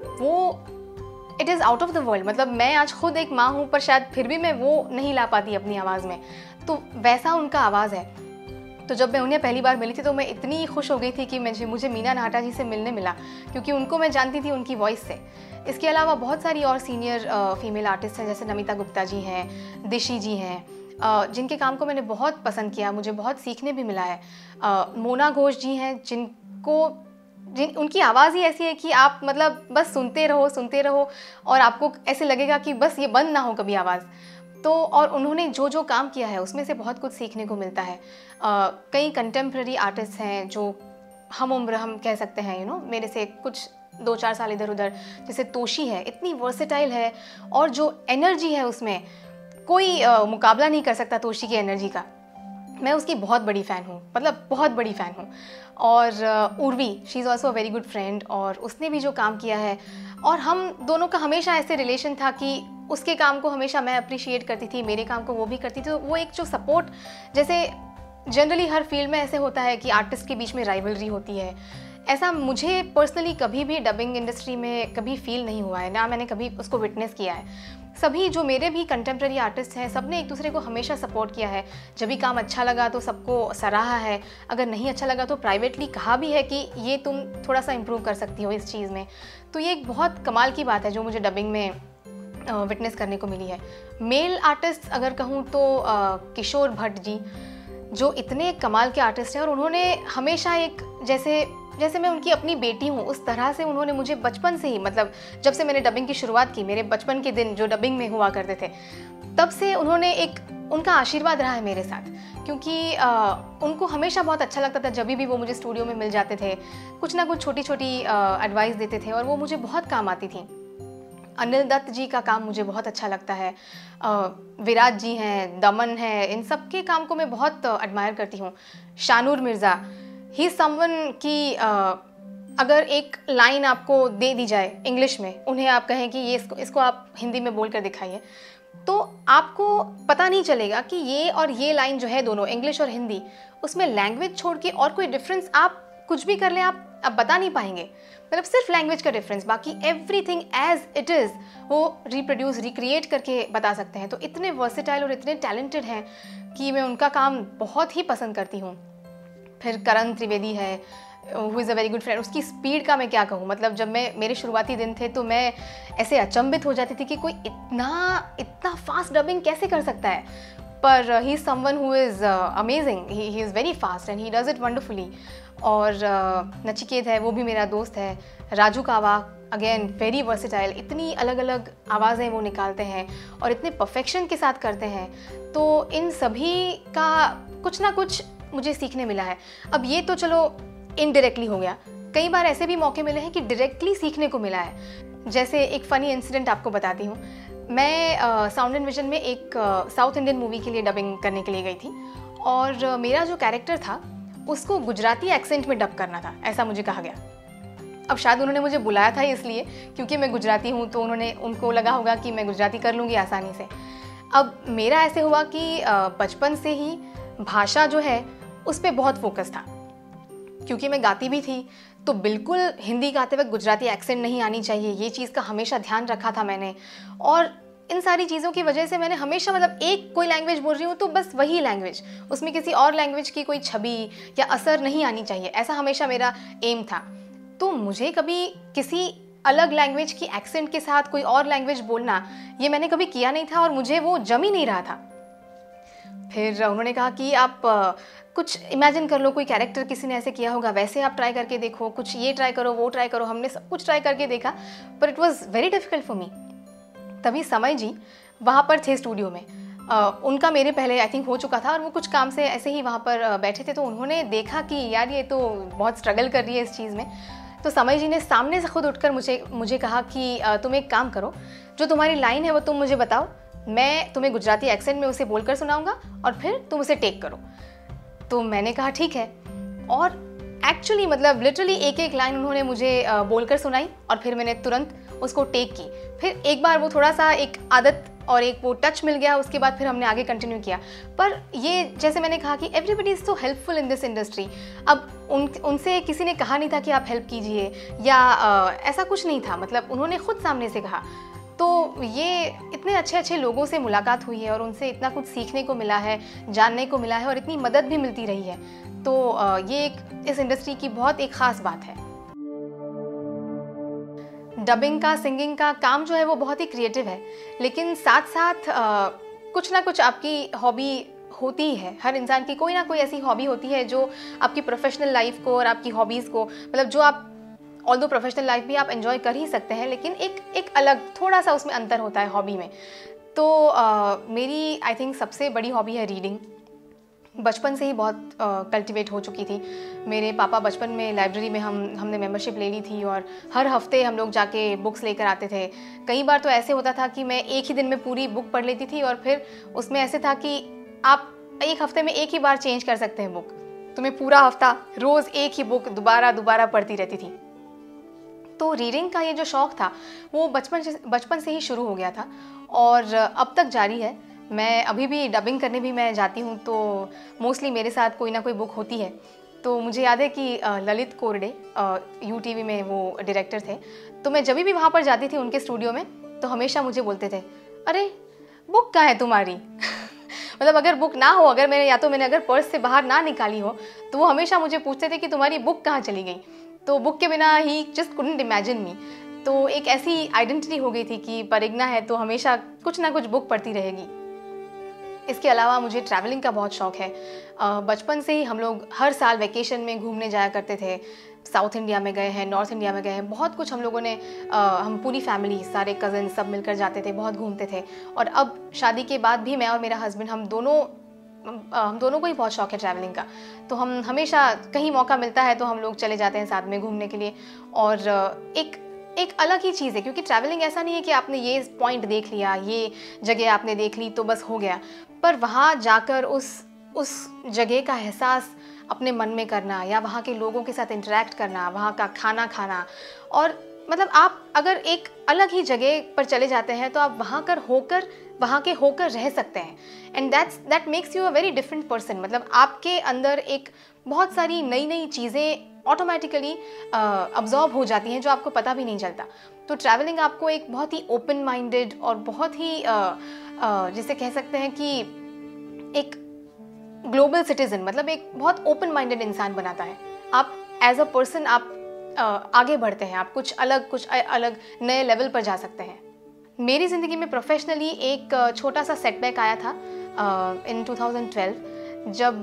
S1: वो it is out of the world. मतलब मैं आज खुद एक माँ हूँ, पर शायद फिर भी मैं वो नहीं ला पाती अपनी आवाज़ में, तो वैसा उनका आवाज़ है। तो जब मैं उन्हें पहली बार मिली थी तो मैं इतनी खुश हो गई थी कि मुझे मीना नाटा जी से मिलने मिला, क्योंकि उनको मैं जानती थी उनकी वॉइस से। इसके अलावा बहुत सारी और सीनियर फीमेल आर्टिस्ट हैं, जैसे नमिता गुप्ता जी हैं, दिशी जी हैं, जिनके काम को मैंने बहुत पसंद किया, मुझे बहुत सीखने भी मिला है। मोना घोष जी हैं, उनकी आवाज़ ही ऐसी है कि आप मतलब बस सुनते रहो और आपको ऐसे लगेगा कि बस ये बंद ना हो कभी आवाज़। तो और उन्होंने जो काम किया है उसमें से बहुत कुछ सीखने को मिलता है। कई कंटेम्प्रेरी आर्टिस्ट हैं जो हम उम्र हम कह सकते हैं, मेरे से कुछ 2-4 साल इधर उधर, जैसे तोशी है, इतनी वर्सेटाइल है और जो एनर्जी है उसमें कोई मुकाबला नहीं कर सकता तोशी की एनर्जी का। मैं उसकी बहुत बड़ी फ़ैन हूँ, मतलब बहुत बड़ी फ़ैन हूँ। और Urvi, she is also a very good friend, और उसने भी जो काम किया है, और हम दोनों का हमेशा ऐसे रिलेशन था कि उसके काम को हमेशा मैं अप्रिशिएट करती थी, मेरे काम को वो भी करती थी। तो वो एक जो सपोर्ट, जैसे जनरली हर फील्ड में ऐसे होता है कि आर्टिस्ट के बीच में राइवलरी होती है, ऐसा मुझे पर्सनली कभी भी डबिंग इंडस्ट्री में कभी फील नहीं हुआ है, ना मैंने कभी उसको विटनेस किया है। सभी जो मेरे भी कंटेम्प्रेरी आर्टिस्ट हैं, सब ने एक दूसरे को हमेशा सपोर्ट किया है। जब भी काम अच्छा लगा तो सबको सराहा है, अगर नहीं अच्छा लगा तो प्राइवेटली कहा भी है कि ये तुम थोड़ा सा इम्प्रूव कर सकती हो इस चीज़ में। तो ये एक बहुत कमाल की बात है जो मुझे डबिंग में विटनेस करने को मिली है। मेल आर्टिस्ट अगर कहूँ तो किशोर भट्ट जी, जो इतने कमाल के आर्टिस्ट हैं, और उन्होंने हमेशा एक जैसे मैं उनकी अपनी बेटी हूँ उस तरह से उन्होंने मुझे बचपन से ही, मतलब जब से मैंने डबिंग की शुरुआत की, मेरे बचपन के दिन जो डबिंग में हुआ करते थे, तब से उनका आशीर्वाद रहा है मेरे साथ। क्योंकि उनको हमेशा बहुत अच्छा लगता था जब भी वो मुझे स्टूडियो में मिल जाते थे, कुछ ना कुछ छोटी छोटी एडवाइस देते थे और वो मुझे बहुत काम आती थी। अनिल दत्त जी का काम मुझे बहुत अच्छा लगता है, विराट जी हैं, दमन है, इन सब के काम को मैं बहुत एडमायर करती हूँ। शानूर मिर्ज़ा, ही समवन कि अगर एक लाइन आपको दे दी जाए इंग्लिश में, उन्हें आप कहें कि ये इसको आप हिंदी में बोल कर दिखाइए, तो आपको पता नहीं चलेगा कि ये और ये लाइन जो है दोनों इंग्लिश और हिंदी, उसमें लैंग्वेज छोड़ के और कोई डिफरेंस आप कुछ भी कर लें आप बता नहीं पाएंगे। मतलब सिर्फ लैंग्वेज का डिफरेंस, बाकी एवरीथिंग एज इट इज़ वो रिक्रिएट करके बता सकते हैं। तो इतने वर्सेटाइल और इतने टैलेंटेड हैं कि मैं उनका काम बहुत ही पसंद करती हूँ। फिर करण त्रिवेदी है, who is a very good friend. उसकी स्पीड का मैं क्या कहूँ, मतलब जब मेरे शुरुआती दिन थे तो मैं ऐसे अचंभित हो जाती थी कि कोई इतना फास्ट डबिंग कैसे कर सकता है, पर he is someone who is amazing, he is very fast and he does it wonderfully. और नचिकेत है, वो भी मेरा दोस्त है। राजू कावा, अगेन वेरी वर्सेटाइल, इतनी अलग अलग आवाज़ें वो निकालते हैं और इतने परफेक्शन के साथ करते हैं। तो इन सभी का कुछ ना कुछ मुझे सीखने मिला है। अब ये तो चलो इनडायरेक्टली हो गया, कई बार ऐसे भी मौके मिले हैं कि डायरेक्टली सीखने को मिला है। जैसे एक फ़नी इंसिडेंट आपको बताती हूँ। मैं साउंड एंड विजन में एक साउथ इंडियन मूवी के लिए डबिंग करने के लिए गई थी और मेरा जो कैरेक्टर था उसको गुजराती एक्सेंट में डब करना था, ऐसा मुझे कहा गया। अब शायद उन्होंने मुझे बुलाया था इसलिए क्योंकि मैं गुजराती हूँ, तो उनको लगा होगा कि मैं गुजराती कर लूँगी आसानी से। अब मेरा ऐसे हुआ कि बचपन से ही भाषा जो है उस पर बहुत फोकस था, क्योंकि मैं गाती भी थी, तो बिल्कुल हिंदी गाते वक्त गुजराती एक्सेंट नहीं आनी चाहिए, ये चीज़ का हमेशा ध्यान रखा था मैंने। और इन सारी चीज़ों की वजह से मैंने हमेशा मतलब एक कोई लैंग्वेज बोल रही हूँ तो बस वही लैंग्वेज, उसमें किसी और लैंग्वेज की कोई छवि या असर नहीं आनी चाहिए, ऐसा हमेशा मेरा एम था। तो मुझे कभी किसी अलग लैंग्वेज की एक्सेंट के साथ कोई और लैंग्वेज बोलना, ये मैंने कभी किया नहीं था और मुझे वो जम ही नहीं रहा था। फिर उन्होंने कहा कि आप कुछ इमेजिन कर लो, कोई कैरेक्टर किसी ने ऐसे किया होगा, वैसे आप ट्राई करके देखो, कुछ ये ट्राई करो, वो ट्राई करो। हमने सब कुछ ट्राई करके देखा, पर it was very difficult for me. तभी समय जी वहाँ पर थे स्टूडियो में। उनका मेरे पहले आई थिंक हो चुका था और वो कुछ काम से ऐसे ही वहाँ पर बैठे थे, तो उन्होंने देखा कि यार ये तो बहुत स्ट्रगल कर रही है इस चीज़ में। तो समय जी ने सामने से खुद उठकर मुझे कहा कि तुम एक काम करो, जो तुम्हारी लाइन है वो तुम मुझे बताओ, मैं तुम्हें गुजराती एक्सेंट में उसे बोलकर सुनाऊंगा और फिर तुम उसे टेक करो। तो मैंने कहा ठीक है, और एक्चुअली मतलब लिटरली एक एक लाइन उन्होंने मुझे बोलकर सुनाई और फिर मैंने तुरंत उसको टेक की। फिर एक बार वो थोड़ा सा एक आदत और एक वो टच मिल गया, उसके बाद फिर हमने आगे कंटिन्यू किया। पर ये जैसे मैंने कहा कि everybody is so helpful in this industry. अब उनसे किसी ने कहा नहीं था कि आप हेल्प कीजिए या ऐसा कुछ नहीं था, मतलब उन्होंने खुद सामने से कहा। तो ये इतने अच्छे अच्छे लोगों से मुलाकात हुई है और उनसे इतना कुछ सीखने को मिला है, जानने को मिला है और इतनी मदद भी मिलती रही है। तो ये एक इस इंडस्ट्री की बहुत एक ख़ास बात है। डबिंग का, सिंगिंग का काम जो है वो बहुत ही क्रिएटिव है, लेकिन साथ साथ कुछ ना कुछ आपकी हॉबी होती ही है। हर इंसान की कोई ना कोई ऐसी हॉबी होती है जो आपकी प्रोफेशनल लाइफ को और आपकी हॉबीज़ को, मतलब जो आप ऑल्दो प्रोफेशनल लाइफ भी आप एंजॉय कर ही सकते हैं, लेकिन एक अलग थोड़ा सा उसमें अंतर होता है हॉबी में। तो मेरी आई थिंक सबसे बड़ी हॉबी है रीडिंग। बचपन से ही बहुत कल्टिवेट हो चुकी थी। मेरे पापा बचपन में लाइब्रेरी में हमने मेंबरशिप ले ली थी और हर हफ्ते हम लोग जाके बुक्स लेकर आते थे। कई बार तो ऐसे होता था कि मैं एक ही दिन में पूरी बुक पढ़ लेती थी और फिर उसमें ऐसे था कि आप एक हफ्ते में एक ही बार चेंज कर सकते हैं बुक, तो मैं पूरा हफ्ता रोज़ एक ही बुक दोबारा पढ़ती रहती थी। तो रीडिंग का ये जो शौक़ था वो बचपन से ही शुरू हो गया था और अब तक जारी है। मैं अभी भी डबिंग करने भी मैं जाती हूँ, तो मोस्टली मेरे साथ कोई ना कोई बुक होती है। तो मुझे याद है कि ललित कोरडे UTV में वो डायरेक्टर थे, तो मैं जब भी वहाँ पर जाती थी उनके स्टूडियो में, तो हमेशा मुझे बोलते थे, अरे बुक कहाँ है तुम्हारी? मतलब अगर बुक ना हो, अगर मैंने अगर पर्स से बाहर ना निकाली हो, तो वो हमेशा मुझे पूछते थे कि तुम्हारी बुक कहाँ चली गई। तो बुक के बिना ही जस्ट कुडंट इमेजिन मी। तो एक ऐसी आइडेंटिटी हो गई थी कि परिग्ना है तो हमेशा कुछ ना कुछ बुक पढ़ती रहेगी। इसके अलावा मुझे ट्रैवलिंग का बहुत शौक़ है। बचपन से ही हम लोग हर साल वेकेशन में घूमने जाया करते थे। साउथ इंडिया में गए हैं, नॉर्थ इंडिया में गए हैं, बहुत कुछ हम लोगों ने हम पूरी फैमिली, सारे कज़न सब मिलकर जाते थे, बहुत घूमते थे। और अब शादी के बाद भी मैं और मेरा हस्बैंड हम दोनों को ही बहुत शौक़ है ट्रैवलिंग का। तो हम हमेशा कहीं मौका मिलता है तो हम लोग चले जाते हैं साथ में घूमने के लिए। और एक अलग ही चीज़ है, क्योंकि ट्रैवलिंग ऐसा नहीं है कि आपने ये पॉइंट देख लिया, ये जगह आपने देख ली तो बस हो गया, पर वहाँ जाकर उस जगह का एहसास अपने मन में करना या वहाँ के लोगों के साथ इंटरेक्ट करना, वहाँ का खाना खाना, और मतलब आप अगर एक अलग ही जगह पर चले जाते हैं तो आप वहाँ के होकर रह सकते हैं। And that makes you a very different person. मतलब आपके अंदर एक बहुत सारी नई नई चीज़ें ऑटोमेटिकली अब्जॉर्ब हो जाती हैं जो आपको पता भी नहीं चलता। तो ट्रैवलिंग आपको एक बहुत ही ओपन माइंडेड और बहुत ही जिसे कह सकते हैं कि एक ग्लोबल सिटीजन, मतलब एक बहुत ओपन माइंडेड इंसान बनाता है। आप एज अ पर्सन आप आगे बढ़ते हैं, आप कुछ अलग नए लेवल पर जा सकते हैं। मेरी ज़िंदगी में प्रोफेशनली एक छोटा सा सेटबैक आया था इन 2012, जब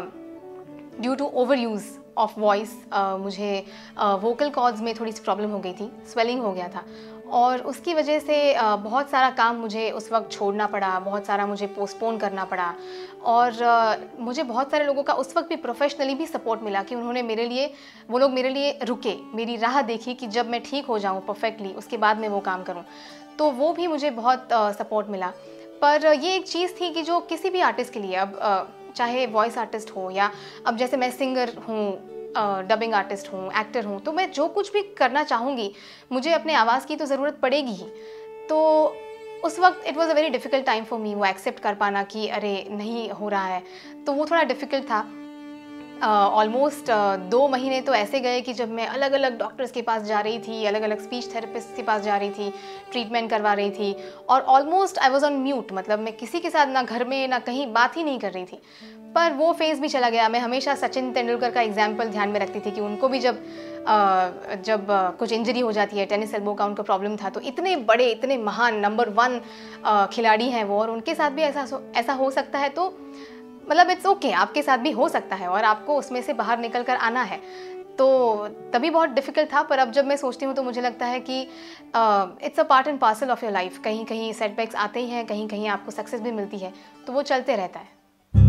S1: due to over use of voice मुझे वोकल कॉर्ड्स में थोड़ी सी प्रॉब्लम हो गई थी, स्वेलिंग हो गया था और उसकी वजह से बहुत सारा काम मुझे उस वक्त छोड़ना पड़ा, बहुत सारा मुझे पोस्टपोन करना पड़ा। और मुझे बहुत सारे लोगों का उस वक्त भी प्रोफेशनली भी सपोर्ट मिला कि वो लोग मेरे लिए रुके, मेरी राह देखी कि जब मैं ठीक हो जाऊँ परफेक्टली उसके बाद मैं वो काम करूँ, तो वो भी मुझे बहुत सपोर्ट मिला। पर ये एक चीज़ थी कि जो किसी भी आर्टिस्ट के लिए, अब चाहे वॉइस आर्टिस्ट हो या अब जैसे मैं सिंगर हूँ, डबिंग आर्टिस्ट हूँ, एक्टर हूँ, तो मैं जो कुछ भी करना चाहूँगी मुझे अपने आवाज़ की तो ज़रूरत पड़ेगी ही। तो उस वक्त it was a very difficult time for me, वो एक्सेप्ट कर पाना कि अरे नहीं हो रहा है, तो वो थोड़ा डिफ़िकल्ट था। ऑलमोस्ट 2 महीने तो ऐसे गए कि जब मैं अलग अलग डॉक्टर्स के पास जा रही थी, अलग अलग स्पीच थेरेपिस्ट के पास जा रही थी, ट्रीटमेंट करवा रही थी, और almost I was on mute, मतलब मैं किसी के साथ ना घर में ना कहीं बात ही नहीं कर रही थी। पर वो फेज़ भी चला गया। मैं हमेशा सचिन तेंदुलकर का एग्जाम्पल ध्यान में रखती थी कि उनको भी जब कुछ इंजरी हो जाती है, टेनिस एल्बो का उनको प्रॉब्लम था, तो इतने बड़े, इतने महान नंबर 1 खिलाड़ी हैं वो, और उनके साथ भी ऐसा हो सकता है, तो मतलब इट्स ओके, आपके साथ भी हो सकता है और आपको उसमें से बाहर निकल कर आना है। तो तभी बहुत डिफ़िकल्ट था, पर अब जब मैं सोचती हूँ तो मुझे लगता है कि it's a part and parcel of your life. कहीं कहीं सेटबैक्स आते ही हैं, कहीं कहीं आपको सक्सेस भी मिलती है, तो वो चलते रहता है।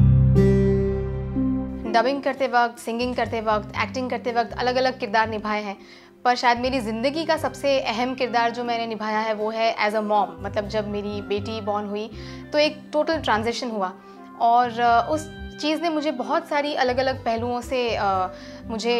S1: डबिंग करते वक्त, सिंगिंग करते वक्त, एक्टिंग करते वक्त अलग अलग किरदार निभाए हैं, पर शायद मेरी ज़िंदगी का सबसे अहम किरदार जो मैंने निभाया है वो है एज अ मॉम। मतलब जब मेरी बेटी बॉर्न हुई तो एक टोटल ट्रांजिशन हुआ, और उस चीज़ ने मुझे बहुत सारी अलग अलग पहलुओं से मुझे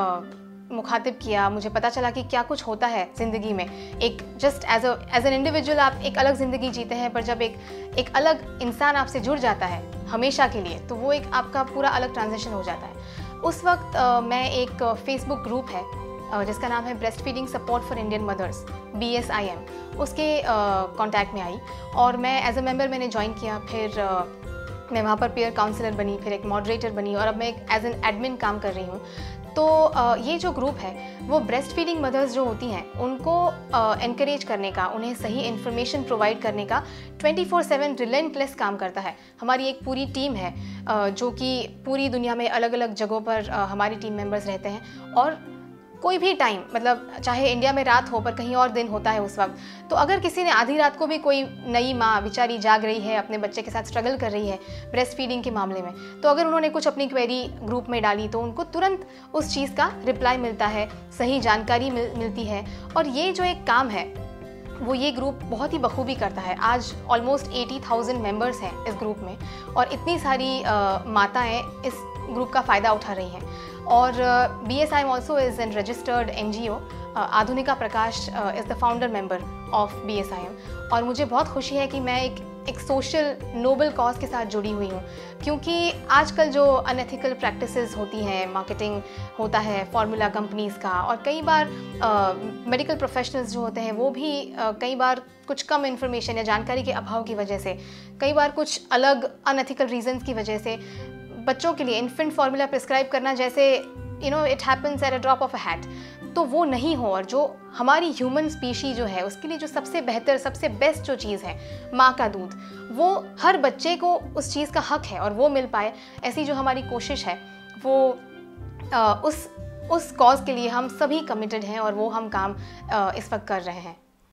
S1: मुखातिब किया। मुझे पता चला कि क्या कुछ होता है ज़िंदगी में। एक जस्ट एज एन इंडिविजुअल आप एक अलग ज़िंदगी जीते हैं, पर जब एक अलग इंसान आपसे जुड़ जाता है हमेशा के लिए, तो वो एक आपका पूरा अलग ट्रांजिशन हो जाता है। उस वक्त मैं एक फेसबुक ग्रुप है जिसका नाम है breast feeding support for Indian mothers, BSIM, उसके कांटेक्ट में आई, और मैं एज अ मेंबर मैंने ज्वाइन किया। फिर मैं वहाँ पर पीयर काउंसलर बनी, फिर एक मॉडरेटर बनी, और अब मैं एक एज एन एडमिन काम कर रही हूँ। तो ये जो ग्रुप है वो ब्रेस्ट फीडिंग मदर्स जो होती हैं उनको एनकरेज करने का, उन्हें सही इन्फॉर्मेशन प्रोवाइड करने का 24/7 रिलेंटलेस काम करता है। हमारी एक पूरी टीम है जो कि पूरी दुनिया में अलग अलग जगहों पर हमारी टीम मेंबर्स रहते हैं, और कोई भी टाइम, मतलब चाहे इंडिया में रात हो पर कहीं और दिन होता है उस वक्त, तो अगर किसी ने आधी रात को भी, कोई नई माँ बेचारी जाग रही है, अपने बच्चे के साथ स्ट्रगल कर रही है ब्रेस्ट फीडिंग के मामले में, तो अगर उन्होंने कुछ अपनी क्वेरी ग्रुप में डाली तो उनको तुरंत उस चीज़ का रिप्लाई मिलता है, सही जानकारी मिलती है। और ये जो एक काम है वो ये ग्रुप बहुत ही बखूबी करता है। आज ऑलमोस्ट 80,000 मेंबर्स हैं इस ग्रुप में, और इतनी सारी माताएं इस ग्रुप का फ़ायदा उठा रही हैं। और BSIM also is an registered NGO। Adhunika Prakash is the founder member of BSIM, और मुझे बहुत खुशी है कि मैं एक सोशल नोबल कॉज के साथ जुड़ी हुई हूँ, क्योंकि आजकल जो अनएथिकल प्रैक्टिसेस होती हैं, मार्केटिंग होता है फार्मूला कंपनीज़ का, और कई बार मेडिकल प्रोफेशनल्स जो होते हैं वो भी कई बार कुछ कम इन्फॉर्मेशन या जानकारी के अभाव की वजह से, कई बार कुछ अलग अनएथिकल रीजंस की वजह से बच्चों के लिए इन्फेंट फार्मूला प्रिस्क्राइब करना, जैसे it happens at a drop of a hat, तो वो नहीं हो। और जो हमारी ह्यूमन स्पीशी जो है उसके लिए जो सबसे बेहतर, सबसे बेस्ट जो चीज़ है माँ का दूध, वो हर बच्चे को उस चीज़ का हक है और वो मिल पाए, ऐसी जो हमारी कोशिश है वो उस कॉज के लिए हम सभी कमिटेड हैं, और वो हम काम इस वक्त कर रहे हैं।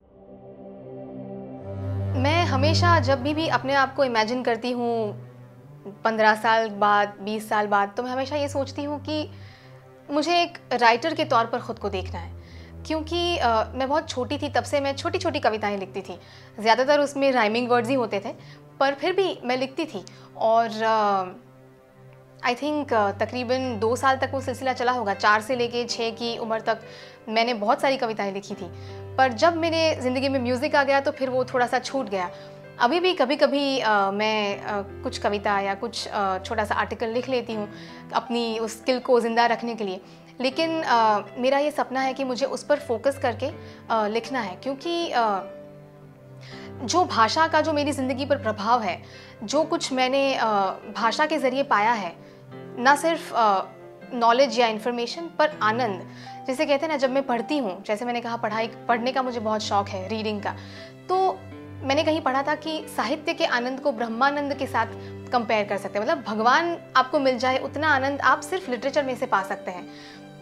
S1: मैं हमेशा जब भी अपने आप को इमेजिन करती हूँ 15 साल बाद, 20 साल बाद, तो मैं हमेशा ये सोचती हूँ कि मुझे एक राइटर के तौर पर ख़ुद को देखना है, क्योंकि मैं बहुत छोटी थी तब से मैं छोटी छोटी कविताएं लिखती थी। ज़्यादातर उसमें राइमिंग वर्ड्स ही होते थे, पर फिर भी मैं लिखती थी। और आई थिंक तकरीबन 2 साल तक वो सिलसिला चला होगा। 4 से लेके 6 की उम्र तक मैंने बहुत सारी कविताएं लिखी थी, पर जब मेरे ज़िंदगी में म्यूज़िक आ गया तो फिर वो थोड़ा सा छूट गया। अभी भी कभी कभी मैं कुछ कविता या कुछ छोटा सा आर्टिकल लिख लेती हूँ अपनी उस स्किल को ज़िंदा रखने के लिए, लेकिन मेरा ये सपना है कि मुझे उस पर फोकस करके लिखना है, क्योंकि जो भाषा का जो मेरी ज़िंदगी पर प्रभाव है, जो कुछ मैंने भाषा के ज़रिए पाया है, ना सिर्फ नॉलेज या इन्फॉर्मेशन पर आनंद। जैसे कहते हैं ना, जब मैं पढ़ती हूँ, जैसे मैंने कहा पढ़ने का मुझे बहुत शौक़ है, रीडिंग का, तो मैंने कहीं पढ़ा था कि साहित्य के आनंद को ब्रह्मानंद के साथ कंपेयर कर सकते हैं। मतलब भगवान आपको मिल जाए उतना आनंद आप सिर्फ लिटरेचर में से पा सकते हैं।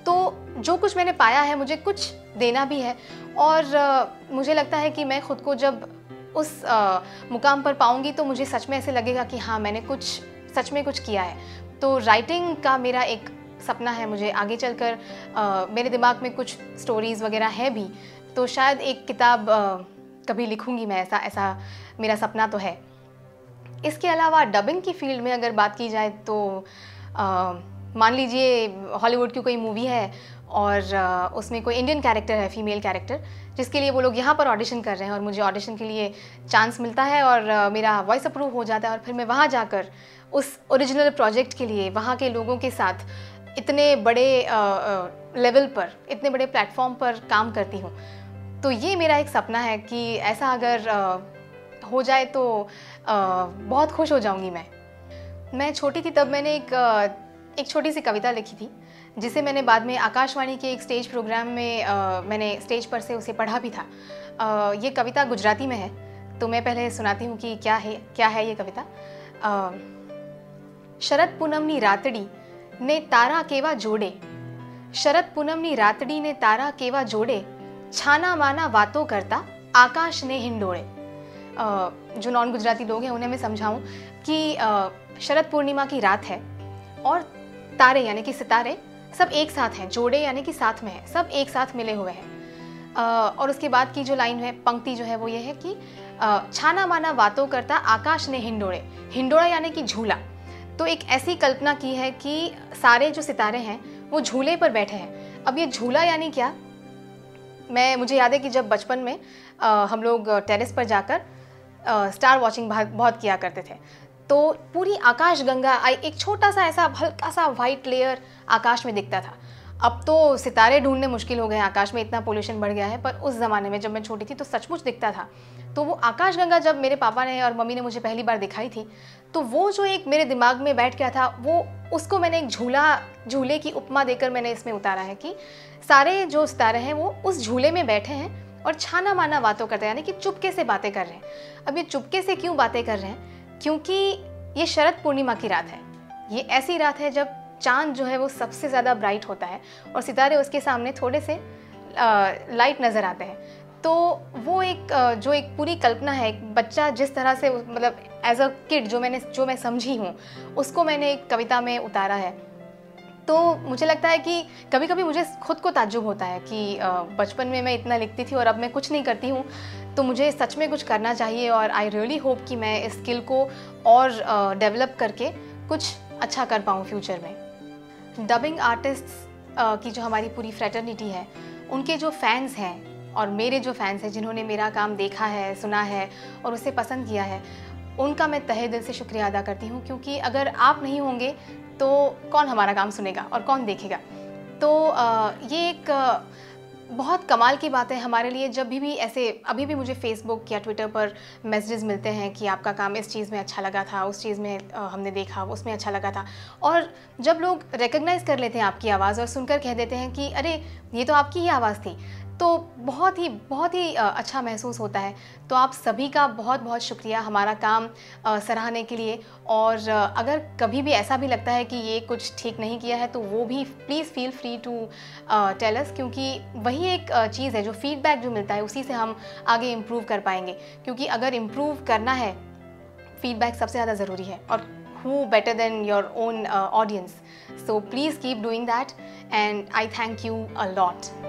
S1: तो जो कुछ मैंने पाया है मुझे कुछ देना भी है, और मुझे लगता है कि मैं खुद को जब उस मुकाम पर पाऊंगी तो मुझे सच में ऐसे लगेगा कि हाँ, मैंने कुछ सच में कुछ किया है। तो राइटिंग का मेरा एक सपना है, मुझे आगे चलकर मेरे दिमाग में कुछ स्टोरीज़ वगैरह है भी, तो शायद एक किताब कभी लिखूंगी मैं, ऐसा मेरा सपना तो है। इसके अलावा डबिंग की फील्ड में अगर बात की जाए तो मान लीजिए हॉलीवुड की कोई मूवी है और उसमें कोई इंडियन कैरेक्टर है, फीमेल कैरेक्टर, जिसके लिए वो लोग यहाँ पर ऑडिशन कर रहे हैं और मुझे ऑडिशन के लिए चांस मिलता है और मेरा वॉइस अप्रूव हो जाता है और फिर मैं वहाँ जाकर उस ओरिजिनल प्रोजेक्ट के लिए वहाँ के लोगों के साथ इतने बड़े लेवल पर, इतने बड़े प्लेटफॉर्म पर काम करती हूँ। तो ये मेरा एक सपना है कि ऐसा अगर हो जाए तो बहुत खुश हो जाऊँगी मैं छोटी थी तब मैंने एक छोटी सी कविता लिखी थी, जिसे मैंने बाद में आकाशवाणी के एक स्टेज प्रोग्राम में मैंने स्टेज पर से उसे पढ़ा भी था। ये कविता गुजराती में है, तो मैं पहले सुनाती हूँ कि क्या है ये कविता। शरद पूनमनी रातड़ी ने तारा केवा जोड़े, शरद पूनमनी रातड़ी ने तारा केवा जोड़े, छाना माना वातों करता आकाश ने हिंडोड़े। जो नॉन गुजराती लोग हैं उन्हें मैं समझाऊं कि शरद पूर्णिमा की रात है और तारे यानी कि सितारे सब एक साथ हैं, जोड़े यानी कि साथ में हैं, सब एक साथ मिले हुए हैं। और उसके बाद की जो लाइन है, पंक्ति जो है वो ये है कि छाना माना वातों करता आकाश ने हिंडोड़े, हिंडोड़ा यानी कि झूला। तो एक ऐसी कल्पना की है कि सारे जो सितारे हैं वो झूले पर बैठे हैं। अब ये झूला यानी क्या, मुझे याद है कि जब बचपन में हम लोग टेरेस पर जाकर स्टार वॉचिंग बहुत किया करते थे, तो पूरी आकाशगंगा एक छोटा सा ऐसा हल्का सा वाइट लेयर आकाश में दिखता था। अब तो सितारे ढूंढने मुश्किल हो गए हैं, आकाश में इतना पोल्यूशन बढ़ गया है, पर उस ज़माने में जब मैं छोटी थी तो सचमुच दिखता था। तो वो आकाशगंगा जब मेरे पापा ने और मम्मी ने मुझे पहली बार दिखाई थी, तो वो जो एक मेरे दिमाग में बैठ गया था, उसको मैंने एक झूले की उपमा देकर मैंने इसमें उतारा है कि सारे जो सितारे हैं वो उस झूले में बैठे हैं और छाना माना बातों करते हैं, यानी कि चुपके से बातें कर रहे हैं। अब ये चुपके से क्यों बातें कर रहे हैं, क्योंकि ये शरद पूर्णिमा की रात है। ये ऐसी रात है जब चांद जो है वो सबसे ज़्यादा ब्राइट होता है और सितारे उसके सामने थोड़े से लाइट नज़र आते हैं। तो वो जो एक पूरी कल्पना है, एक बच्चा जिस तरह से मतलब एज अ किड जो मैं समझी हूँ, उसको मैंने एक कविता में उतारा है। तो मुझे लगता है कि कभी कभी मुझे खुद को ताज्जुब होता है कि बचपन में मैं इतना लिखती थी और अब मैं कुछ नहीं करती हूँ, तो मुझे सच में कुछ करना चाहिए। और आई रियली होप कि मैं इस स्किल को और डेवलप करके कुछ अच्छा कर पाऊँ फ्यूचर में। डबिंग आर्टिस्ट्स की जो हमारी पूरी फ्रेटर्निटी है, उनके जो फैंस हैं और मेरे जो फैंस हैं जिन्होंने मेरा काम देखा है, सुना है और उसे पसंद किया है, उनका मैं तहे दिल से शुक्रिया अदा करती हूँ, क्योंकि अगर आप नहीं होंगे तो कौन हमारा काम सुनेगा और कौन देखेगा। तो ये एक बहुत कमाल की बात है हमारे लिए। जब भी ऐसे अभी भी मुझे फेसबुक या ट्विटर पर मैसेजेस मिलते हैं कि आपका काम इस चीज़ में अच्छा लगा था, उस चीज़ में हमने देखा उसमें अच्छा लगा था, और जब लोग रिकग्नाइज़ कर लेते हैं आपकी आवाज़ और सुनकर कह देते हैं कि अरे ये तो आपकी ही आवाज़ थी, तो बहुत ही अच्छा महसूस होता है। तो आप सभी का बहुत बहुत शुक्रिया हमारा काम सराहने के लिए। और अगर कभी भी ऐसा भी लगता है कि ये कुछ ठीक नहीं किया है, तो वो भी please feel free to tell us, क्योंकि वही एक चीज़ है, जो फीडबैक जो मिलता है उसी से हम आगे इम्प्रूव कर पाएंगे। क्योंकि अगर इम्प्रूव करना है, फीडबैक सबसे ज़्यादा ज़रूरी है, और who better than your own audience. So please keep doing that, and I thank you a lot.